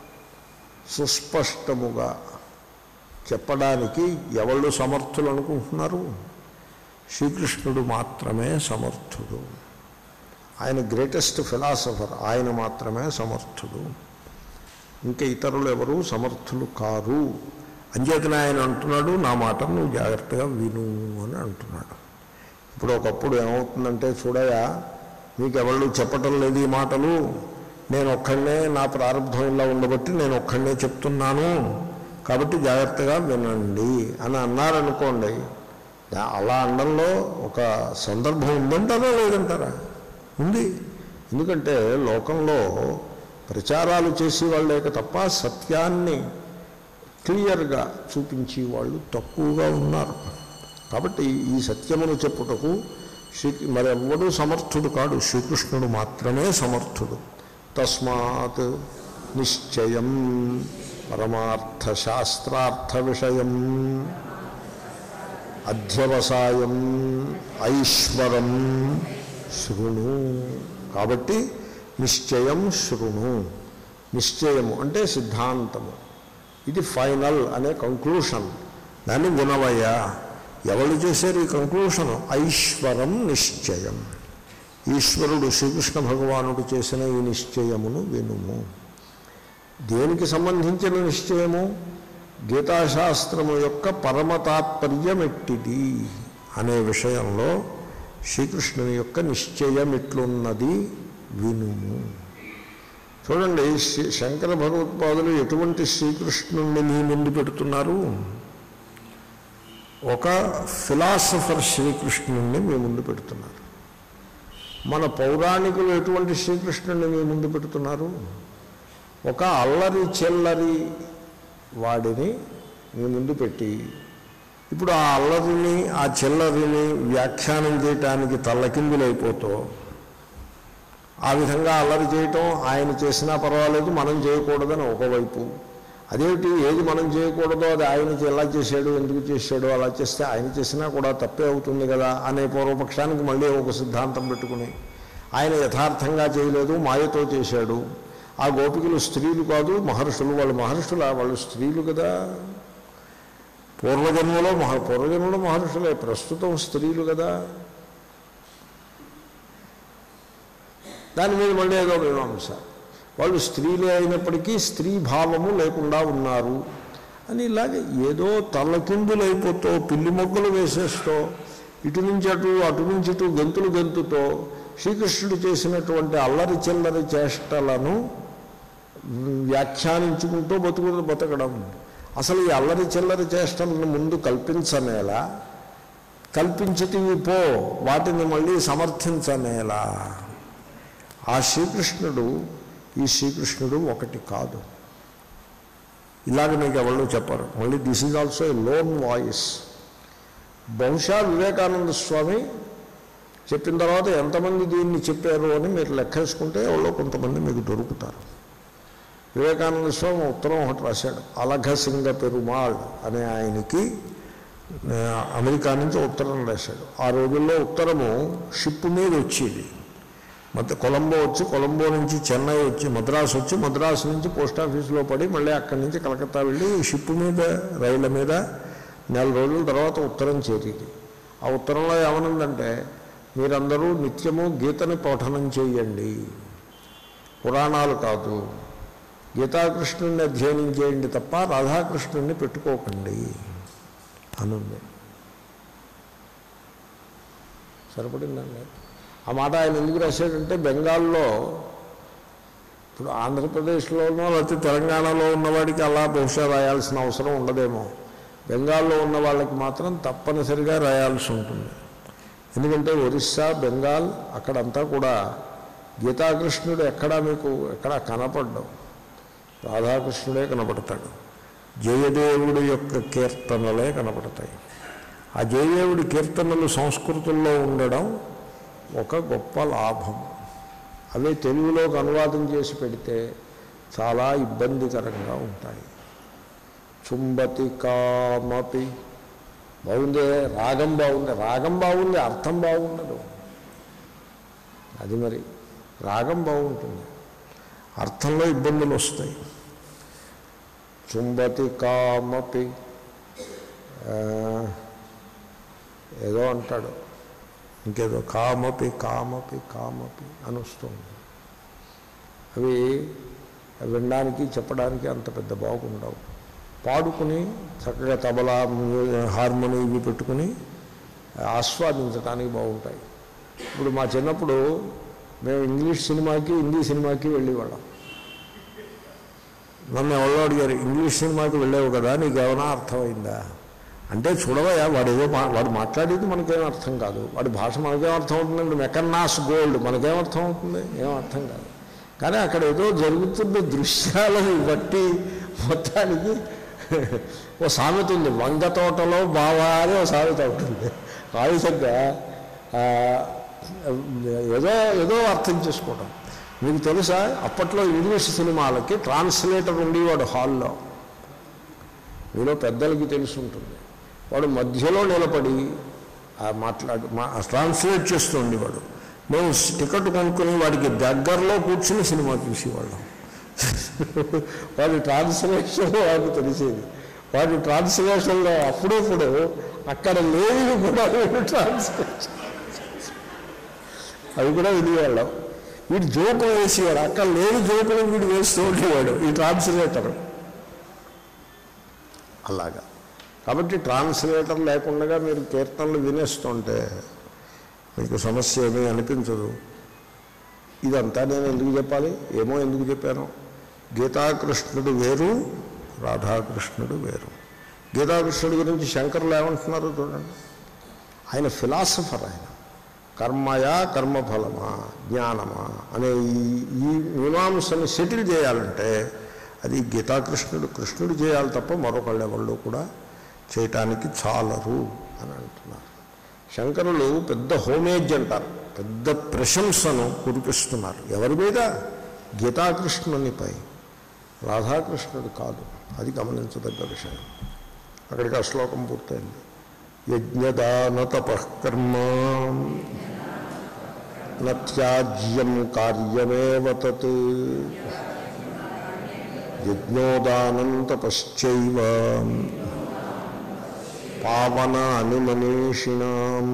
సుస్పష్టముగా చెప్పడానికి ఎవళ్ళు సమర్థులు అనుకుంటున్నారు? శ్రీకృష్ణుడు మాత్రమే సమర్థుడు. ఆయన గ్రేటెస్ట్ ఫిలాసఫర్, ఆయన మాత్రమే సమర్థుడు. ఇంకా ఇతరులు ఎవరు సమర్థులు కారు. అంచేతనే ఆయన అంటున్నాడు, నా మాటను నువ్వు జాగ్రత్తగా విను అని అంటున్నాడు. ఇప్పుడు ఒకప్పుడు ఏమవుతుందంటే, చూడయా మీకెవళ్ళు చెప్పటం లేదు ఈ మాటలు, నేను ఒక్కడనే నా ప్రారంభం ఇలా ఉండబట్టి నేను ఒక్కడనే చెప్తున్నాను కాబట్టి జాగ్రత్తగా వినండి అని అన్నారనుకోండి, అలా అనడంలో ఒక సందర్భం ఉందంటారా లేదంటారా? ఉంది. ఎందుకంటే లోకంలో ప్రచారాలు చేసేవాళ్ళేక తప్ప సత్యాన్ని క్లియర్గా చూపించే వాళ్ళు తక్కువగా ఉన్నారు. కాబట్టి ఈ సత్యమును చెప్పుటకు మరెవ్వడూ సమర్థుడు కాడు, శ్రీకృష్ణుడు మాత్రమే సమర్థుడు. తస్మాత్ నిశ్చయం పరమార్థ శాస్త్రార్థ విషయం అధ్యవసాయం ఐశ్వరం శృణు. కాబట్టి నిశ్చయం శృణు. నిశ్చయము అంటే సిద్ధాంతము, ఇది ఫైనల్ అనే కంక్లూషన్, దాన్ని వినవయ్యా. ఎవరు చేశారు ఈ కంక్లూషను? ఐశ్వరం నిశ్చయం. ఈశ్వరుడు శ్రీకృష్ణ భగవానుడు చేసిన ఈ నిశ్చయమును వినుము. దేనికి సంబంధించిన నిశ్చయము? గీతాశాస్త్రము యొక్క పరమ తాత్పర్యం ఎట్టిది అనే విషయంలో శ్రీకృష్ణుని యొక్క నిశ్చయం ఎట్లున్నది వినుము. చూడండి, శంకర భగవత్పాదులు ఎటువంటి శ్రీకృష్ణుణ్ణి మీ ముందు పెడుతున్నారు? ఒక ఫిలాసఫర్ శ్రీకృష్ణుణ్ణి మీ ముందు పెడుతున్నారు. మన పౌరాణికులు ఎటువంటి శ్రీకృష్ణుణ్ణి మీ ముందు పెడుతున్నారు? ఒక అల్లరి చెల్లరి వాడిని మీ ముందు పెట్టి ఇప్పుడు ఆ అల్లరిని ఆ చిల్లరిని వ్యాఖ్యానం చేయటానికి తల్లకిందులైపోతూ ఆ విధంగా అల్లరి చేయటం, ఆయన చేసినా పర్వాలేదు మనం చేయకూడదని ఒకవైపు, అదేమిటి ఏది మనం చేయకూడదో అది ఆయన ఎలా చేశాడు, ఎందుకు చేశాడు, అలా చేస్తే ఆయన చేసినా కూడా తప్పే అవుతుంది కదా అనే పూర్వపక్షానికి మళ్ళీ ఒక సిద్ధాంతం పెట్టుకుని ఆయన యథార్థంగా చేయలేదు, మాయతో చేశాడు. ఆ గోపికలు స్త్రీలు కాదు మహర్షులు, వాళ్ళు స్త్రీలు కదా, పూర్వజన్మలో మహర్షులే, ప్రస్తుతం స్త్రీలు కదా. దాని మీద మళ్ళీ ఏదో మీమాంస, వాళ్ళు స్త్రీలే అయినప్పటికీ స్త్రీ భావము లేకుండా ఉన్నారు అని ఇలాగే ఏదో తల్లకిందులైపోతూ పిల్లి మొగ్గలు వేసేస్తూ ఇటు నుంచి అటు నుంచి ఇటు గెంతుతో శ్రీకృష్ణుడు చేసినటువంటి అల్లరి చిల్లరి చేష్టలను వ్యాఖ్యానించుకుంటూ బతకడం. అసలు ఈ అల్లరి చిల్లరి చేష్టలను ముందు కల్పించనేలా, కల్పించితివి పో వాటిని మళ్ళీ సమర్థించనేలా. ఆ శ్రీకృష్ణుడు ఈ శ్రీకృష్ణుడు ఒకటి కాదు. ఇలాగ మీకు ఎవరు చెప్పారు. మళ్ళీ this is also a lone voice. బహుశా వివేకానంద స్వామి చెప్పిన తర్వాత ఎంతమంది దీన్ని చెప్పారు అని మీరు లెక్కేసుకుంటే ఎవరో కొంతమంది మీకు దొరుకుతారు. వివేకానంద స్వామి ఉత్తరం ఒకటి రాశాడు. అలఘసింగ పెరుమాళ్ అనే ఆయనకి అమెరికా నుంచి ఉత్తరం రాశాడు. ఆ రోజుల్లో ఉత్తరము షిప్ మీద వచ్చేది. కొలంబో వచ్చి, కొలంబో నుంచి చెన్నై వచ్చి, మద్రాసు వచ్చి, మద్రాసు నుంచి పోస్ట్ ఆఫీసులో పడి మళ్ళీ అక్కడి నుంచి కలకత్తా వెళ్ళి షిప్ మీద, రైళ్ళ మీద నెల రోజుల తర్వాత ఉత్తరం చేరేది. ఆ ఉత్తరంలో ఏమనుందంటే, మీరందరూ నిత్యము గీతని పఠనం చేయండి, పురాణాలు కాదు, గీతాకృష్ణుడిని అధ్యయనం చేయండి తప్ప రాధాకృష్ణుడిని పెట్టుకోకండి అనుంది. సరిపడిందండి. ఆ మాట ఆయన ఎందుకు రాశాడంటే, బెంగాల్లో ఇప్పుడు ఆంధ్రప్రదేశ్లోనో లేకపోతే తెలంగాణలో ఉన్నవాడికి అలా బహుశా రాయాల్సిన అవసరం ఉండదేమో. బెంగాల్లో ఉన్న వాళ్ళకి మాత్రం తప్పనిసరిగా రాయాల్సి ఉంటుంది. ఎందుకంటే ఒరిస్సా, బెంగాల్ అక్కడంతా కూడా గీతాకృష్ణుడు ఎక్కడా కనపడ్డావు, రాధాకృష్ణుడే కనపడతాడు. జయదేవుడి యొక్క కీర్తనలే కనపడతాయి. ఆ జయదేవుడి కీర్తనలు సంస్కృతంలో ఉండడం ఒక గొప్ప లాభం. అవే తెలుగులోకి అనువాదం చేసి పెడితే చాలా ఇబ్బందికరంగా ఉంటాయి. చుంబతి కామపి బాగుందే, రాగం బాగుంది, అర్థం బాగుండదు. అది మరి రాగం బాగుంటుంది, అర్థంలో ఇబ్బందులు వస్తాయి. చుంబతి కామపి ఏదో అంటాడు, ఇంకేదో కామపి అని వస్తుంది. అవి వినడానికి చెప్పడానికి అంత పెద్ద బాగుండవు. పాడుకుని చక్కగా తబలా, హార్మోని ఇవి పెట్టుకుని ఆస్వాదించడానికి బాగుంటాయి. ఇప్పుడు మా చిన్నప్పుడు మేము ఇంగ్లీష్ సినిమాకి, హిందీ సినిమాకి వెళ్ళేవాళ్ళం. నన్ను ఎవరో అడిగారు, ఇంగ్లీష్ సినిమాకి వెళ్ళావు కదా, నీకేమైనా అర్థమైందా అంటే, చూడవయా వాడు మాట్లాడేది మనకేం అర్థం కాదు, వాడి భాష మనకేం అర్థం అవుతుందండి, మెకన్నాస్ గోల్డ్ మనకేమర్థం అవుతుంది, ఏం అర్థం కాదు. కానీ అక్కడ ఏదో జరుగుతున్న దృశ్యాలను బట్టి మొత్తానికి ఓ సామెత ఉంది, వంగ తోటలో బావా అని ఓ సామెత ఉంటుంది. ఆ విధంగా ఏదో అర్థం చేసుకోవడం. మీకు తెలుసా, అప్పట్లో ఇంగ్లీష్ సినిమాలకి ట్రాన్స్లేటర్ ఉండేవాడు హాల్లో. మీలో పెద్దలకి తెలిసి ఉంటుంది. వాడు మధ్యలో నిలబడి ట్రాన్స్లేట్ చేస్తూ ఉండేవాడు. మేము టికెట్ కొనుక్కుని వాడికి దగ్గరలో కూర్చుని సినిమా చూసేవాళ్ళం. వాడి ట్రాన్స్లేషన్ వాడికి తెలిసేది. వాడి ట్రాన్స్లేషన్లో అప్పుడప్పుడు అక్కడ లేని కూడా ట్రాన్స్లేషన్ అవి కూడా వినేవాళ్ళం. వీడు జోకులు వేసేవాడు, అక్కడ లేని జోకులు వీడు వేస్తూ ఉండేవాడు ఈ ట్రాన్స్లేటర్. అలాగా. కాబట్టి ట్రాన్స్లేటర్ లేకుండా మీరు కీర్తనలు వినేస్తుంటే మీకు సమస్య ఏమీ అనిపించదు. ఇదంతా నేను ఎందుకు చెప్పాలి, ఏమో ఎందుకు చెప్పాను. గీతాకృష్ణుడు వేరు, రాధాకృష్ణుడు వేరు. గీతాకృష్ణుడి గురించి శంకరులు ఏమంటున్నారు చూడండి. ఆయన ఫిలాసఫర్. ఆయన కర్మయా, కర్మఫలమా, జ్ఞానమా అనే ఈ మీమాంసని సెటిల్ చేయాలంటే అది కృష్ణుడు చేయాలి తప్ప మరొకళ్ళు ఎవళ్ళు కూడా చేయటానికి చాలరు అని అంటున్నారు. శంకరులు పెద్ద హోమేజ్ అంటారు, పెద్ద ప్రశంసను కురిపిస్తున్నారు. ఎవరి మీద? గీతాకృష్ణునిపై, రాధాకృష్ణుడు కాదు. అది గమనించదగ్గ విషయం. అక్కడికి ఆ శ్లోకం పూర్తయింది. యజ్ఞదాన తపఃకర్మ నత్యాజ్యం కార్యమేవ తత్ యజ్ఞోదానం తపశ్చైవ పావనాని మనీషిణాం.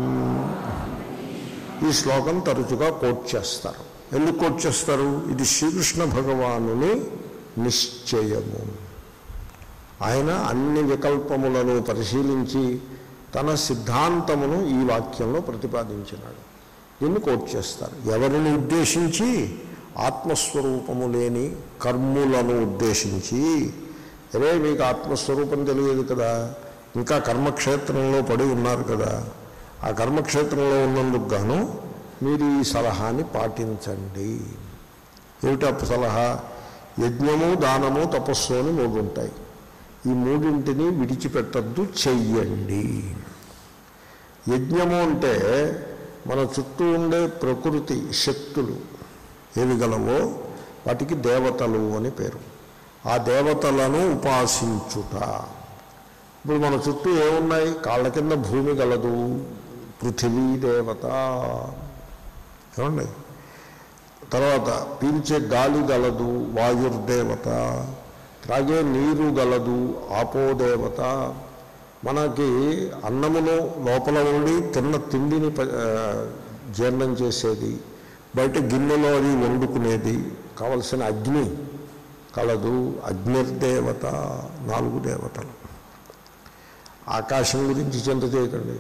ఈ శ్లోకం తరచుగా కోట్ చేస్తారు. ఎందుకు కోట్ చేస్తారు? ఇది శ్రీకృష్ణ భగవానుని నిశ్చయము. ఆయన అన్ని వికల్పములను పరిశీలించి తన సిద్ధాంతమును ఈ వాక్యంలో ప్రతిపాదించినాడు. దీన్ని కోట్ చేస్తారు. ఎవరిని ఉద్దేశించి? ఆత్మస్వరూపము లేని కర్ములను ఉద్దేశించి. అరే మీకు ఆత్మస్వరూపం తెలియదు కదా, ఇంకా కర్మక్షేత్రంలో పడి ఉన్నారు కదా, ఆ కర్మక్షేత్రంలో ఉన్నందుకు గాను మీరు ఈ సలహాని పాటించండి. ఏమిటా సలహా? యజ్ఞము, దానము, తపస్సు అని 3 ఉంటాయి. ఈ మూడింటిని విడిచిపెట్టద్దు, చెయ్యండి. యజ్ఞము అంటే మన చుట్టూ ఉండే ప్రకృతి శక్తులు ఏవి గలవో వాటికి దేవతలు అని పేరు. ఆ దేవతలను ఉపాసించుట. ఇప్పుడు మన చుట్టూ ఏమున్నాయి? కాళ్ళ కింద భూమి గలదు, పృథివీ దేవత, ఏమండి? తర్వాత పీల్చే గాలి గలదు, వాయుర్దేవత. త్రాగే నీరు గలదు, ఆపోదేవత. మనకి అన్నమును లోపల ఉండి తిన్న తిండిని జీర్ణం చేసేది, బయట గిన్నెలో అది వండుకునేది కావలసిన అగ్ని కలదు, అగ్నిర్దేవత. 4 దేవతలు. ఆకాశం గురించి చింత చేయకండి,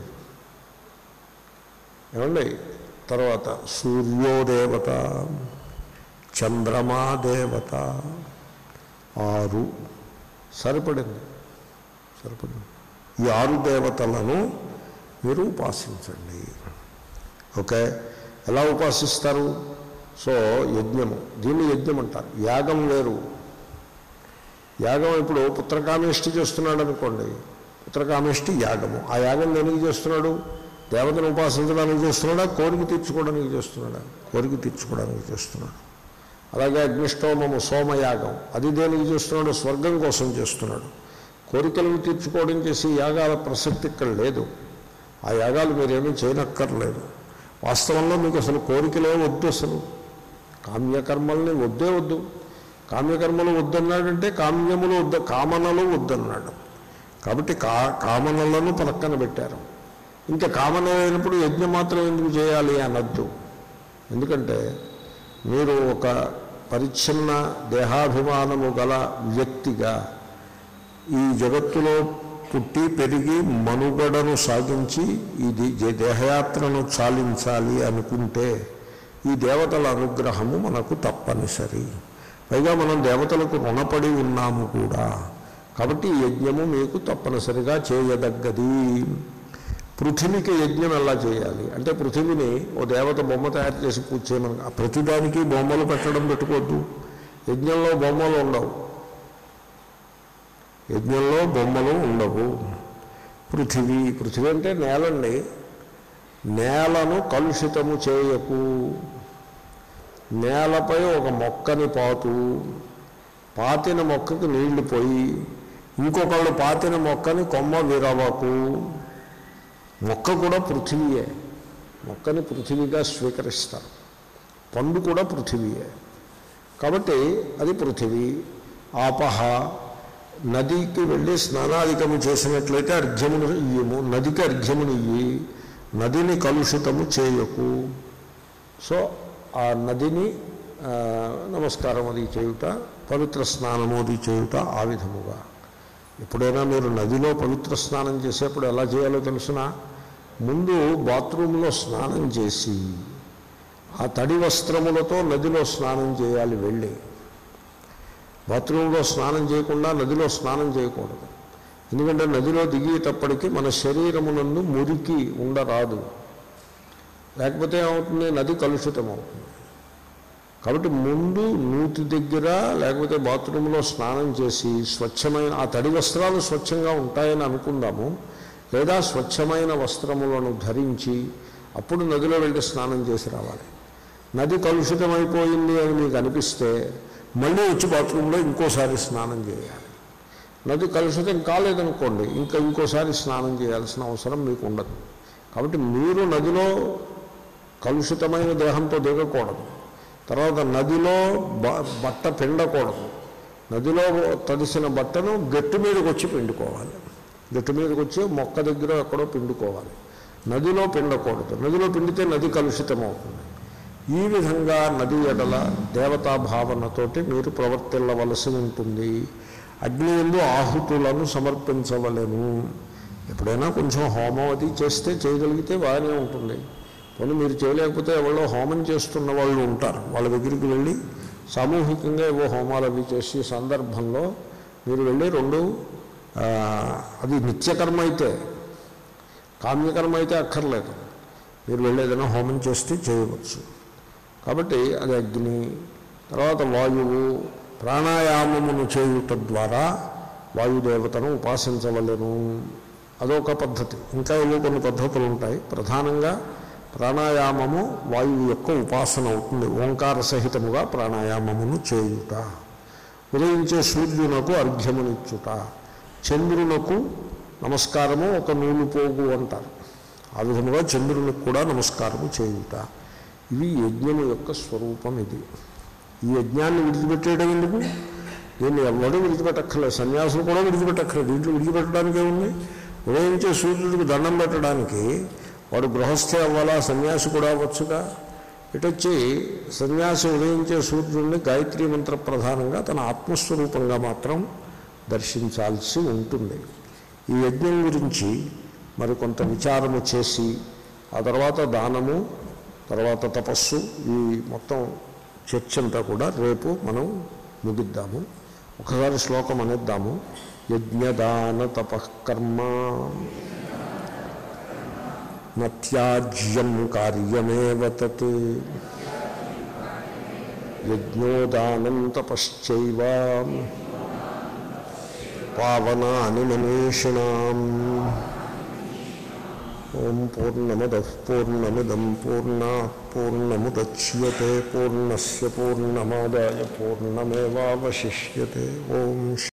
ఏమండి? తర్వాత సూర్యోదేవత, చంద్రమా దేవత. 6 సరిపడింది. ఈ 6 దేవతలను మీరు ఉపాసించండి. ఓకే, ఎలా ఉపాసిస్తారు? సో యజ్ఞము, దీన్ని యజ్ఞం అంటారు. యాగం వేరు. యాగం ఇప్పుడు పుత్రకామేష్టి చేస్తున్నాడు అనుకోండి, పుత్రకామేష్టి యాగము. ఆ యాగం దేనికి చేస్తున్నాడు? దేవతను ఉపాసించడానికి చేస్తున్నాడా, కోరిక తీర్చుకోవడానికి చేస్తున్నాడా? కోరిక తీర్చుకోవడానికి చేస్తున్నాడు. అలాగే అగ్నిష్టోమము, సోమయాగం, అది దేనికి చేస్తున్నాడు? స్వర్గం కోసం చేస్తున్నాడు. కోరికలను తీర్చుకోవడం చేసి యాగాల ప్రసక్తి ఇక్కడ లేదు. ఆ యాగాలు మీరేమీ చేయనక్కర్లేదు. వాస్తవంలో మీకు అసలు కోరికలే వద్దు, అసలు కామ్యకర్మల్ని వద్దే వద్దు. కామ్యకర్మలు వద్దన్నాడంటే కామ్యములు వద్ద, కామనలు వద్దన్నాడు. కాబట్టి కామనలను పక్కన పెట్టారు. ఇంకా కామన అయినప్పుడు యజ్ఞం మాత్రం ఎందుకు చేయాలి అనద్దు. ఎందుకంటే మీరు ఒక పరిచ్ఛిన్న దేహాభిమానము గల వ్యక్తిగా ఈ జగత్తులో పుట్టి పెరిగి మనుగడను సాగించి ఇది దేహయాత్రను చాలించాలి అనుకుంటే ఈ దేవతల అనుగ్రహము మనకు తప్పనిసరి. పైగా మనం దేవతలకు రుణపడి ఉన్నాము కూడా. కాబట్టి ఈ యజ్ఞము మీకు తప్పనిసరిగా చేయదగ్గది. పృథివీకి యజ్ఞం ఎలా చేయాలి అంటే, పృథివీని ఓ దేవత బొమ్మ తయారు చేసి పూజ చేయమని. ప్రతిదానికి బొమ్మలు పెట్టడం పెట్టుకోవద్దు. యజ్ఞంలో బొమ్మలు ఉండవు. యజ్ఞంలో బొమ్మలు ఉండవు. పృథివీ అంటే నేలండి. నేలను కలుషితము చేయకు. నేలపై ఒక మొక్కని పాతిన మొక్కకు నీళ్లు పోయి ఇంకొకళ్ళు పాతిన మొక్కని కొమ్మ విరవకు. మొక్క కూడా పృథివీయే. మొక్కని పృథివీగా స్వీకరిస్తారు. పండు కూడా పృథివీయే. కాబట్టి అది పృథివీ. ఆపహ, నదికి వెళ్ళి స్నానాధికము చేసినట్లయితే అర్ఘ్యమును ఇయ్యము. నదికి అర్ఘ్యమును ఇయ్యి, నదిని కలుషితము చేయకు. సో ఆ నదిని నమస్కారం అది చేయుట, పవిత్ర స్నానము అది చేయుట. ఆ విధముగా ఎప్పుడైనా మీరు నదిలో పవిత్ర స్నానం చేసేప్పుడు ఎలా చేయాలో తెలుసునా? ముందు బాత్రూంలో స్నానం చేసి ఆ తడి వస్త్రములతో నదిలో స్నానం చేయాలి. వెళ్ళి బాత్రూంలో స్నానం చేయకుండా నదిలో స్నానం చేయకూడదు. ఎందుకంటే నదిలో దిగేటప్పటికీ మన శరీరమునందు మురికి ఉండరాదు. లేకపోతే ఏమవుతుంది? నది కలుషితం అవుతుంది. కాబట్టి ముందు నూతి దగ్గర లేకపోతే బాత్రూంలో స్నానం చేసి స్వచ్ఛమైన ఆ తడి వస్త్రాలు స్వచ్ఛంగా ఉంటాయని అనుకుందాము. లేదా స్వచ్ఛమైన వస్త్రములను ధరించి అప్పుడు నదిలో వెళ్ళి స్నానం చేసి రావాలి. నది కలుషితమైపోయింది అని మీకు అనిపిస్తే మళ్ళీ వచ్చి బాత్రూంలో ఇంకోసారి స్నానం చేయాలి. నది కలుషితం కాలేదనుకోండి, ఇంకోసారి స్నానం చేయాల్సిన అవసరం మీకు ఉండదు. కాబట్టి మీరు నదిలో కలుషితమైన దేహంతో దిగకూడదు. తర్వాత నదిలో బట్ట పిండకూడదు. నదిలో తడిసిన బట్టను గట్టు మీదకి వచ్చి పిండుకోవాలి. గట్టు మీదకి వచ్చి మొక్క దగ్గర ఎక్కడో పిండుకోవాలి. నదిలో పిండకూడదు. నదిలో పిండితే నది కలుషితం అవుతుంది. ఈ విధంగా నది ఎడల దేవతా భావనతోటి మీరు ప్రవర్తిల్లవలసి ఉంటుంది. అగ్ని యందు ఆహుతులను సమర్పించవలెను. ఎప్పుడైనా కొంచెం హోమం అది చేస్తే చేయగలిగితే బాగానే ఉంటుంది. పోనీ మీరు చేయలేకపోతే ఎవరో హోమం చేస్తున్న వాళ్ళు ఉంటారు, వాళ్ళ దగ్గరికి వెళ్ళి సామూహికంగా ఏవో హోమాలు అవి చేసే సందర్భంలో మీరు వెళ్ళి అది నిత్యకర్మ అయితే, కామ్యకర్మ అయితే అక్కర్లేదు. మీరు వెళ్ళి ఏదైనా హోమం చేస్తే చేయవచ్చు. కాబట్టి అది అగ్ని. తర్వాత వాయువు. ప్రాణాయామమును చేయుట ద్వారా వాయుదేవతను ఉపాసించవలెను. అదొక పద్ధతి. ఇంకా ఏవో కొన్ని పద్ధతులు ఉంటాయి. ప్రధానంగా ప్రాణాయామము వాయువు యొక్క ఉపాసన అవుతుంది. ఓంకార సహితముగా ప్రాణాయామమును చేయుట, ఉదయించే సూర్యునకు అర్ఘ్యమునిచ్చుట, చంద్రునకు నమస్కారము ఒక నూలు పోగు అంటారు, ఆ విధముగా చంద్రునికి కూడా నమస్కారము చేయుట. ఇవి యజ్ఞము యొక్క స్వరూపం. ఇది ఈ యజ్ఞాన్ని విడిచిపెట్టేయడం ఎందుకు? దీన్ని ఎవడూ విడిచిపెట్టక్కర్లేదు, సన్యాసులు కూడా విడిచిపెట్టక్కర్లేదు. దీంట్లో విడిచిపెట్టడానికే ఉంది. ఉదయించే సూర్యుడికి దండం పెట్టడానికి వాడు గృహస్థే అవ్వాలా, సన్యాసి కూడా అవ్వచ్చుగా. ఇటొచ్చి సన్యాసి ఉదయించే సూర్యుడిని గాయత్రీ మంత్ర ప్రధానంగా తన ఆత్మస్వరూపంగా మాత్రం దర్శించాల్సి ఉంటుంది. ఈ యజ్ఞం గురించి మరి కొంత విచారము చేసి ఆ తర్వాత దానము, తర్వాత తపస్సు, ఈ మొత్తం చర్చ అంతా కూడా రేపు మనం ముగిద్దాము. ఒకసారి శ్లోకం అనేద్దాము. యజ్ఞదాన తపఃకర్మ నత్యాజ్యం కార్యమేవ తత్ యజ్ఞోదానం తపశ్చైవ పావనాని మనీషిణాం. ఓం పూర్ణమదః పూర్ణమిదం పూర్ణాత్ పూర్ణముదచ్యతే పూర్ణస్య పూర్ణమాదాయ పూర్ణమేవావశిష్యతే. ఓం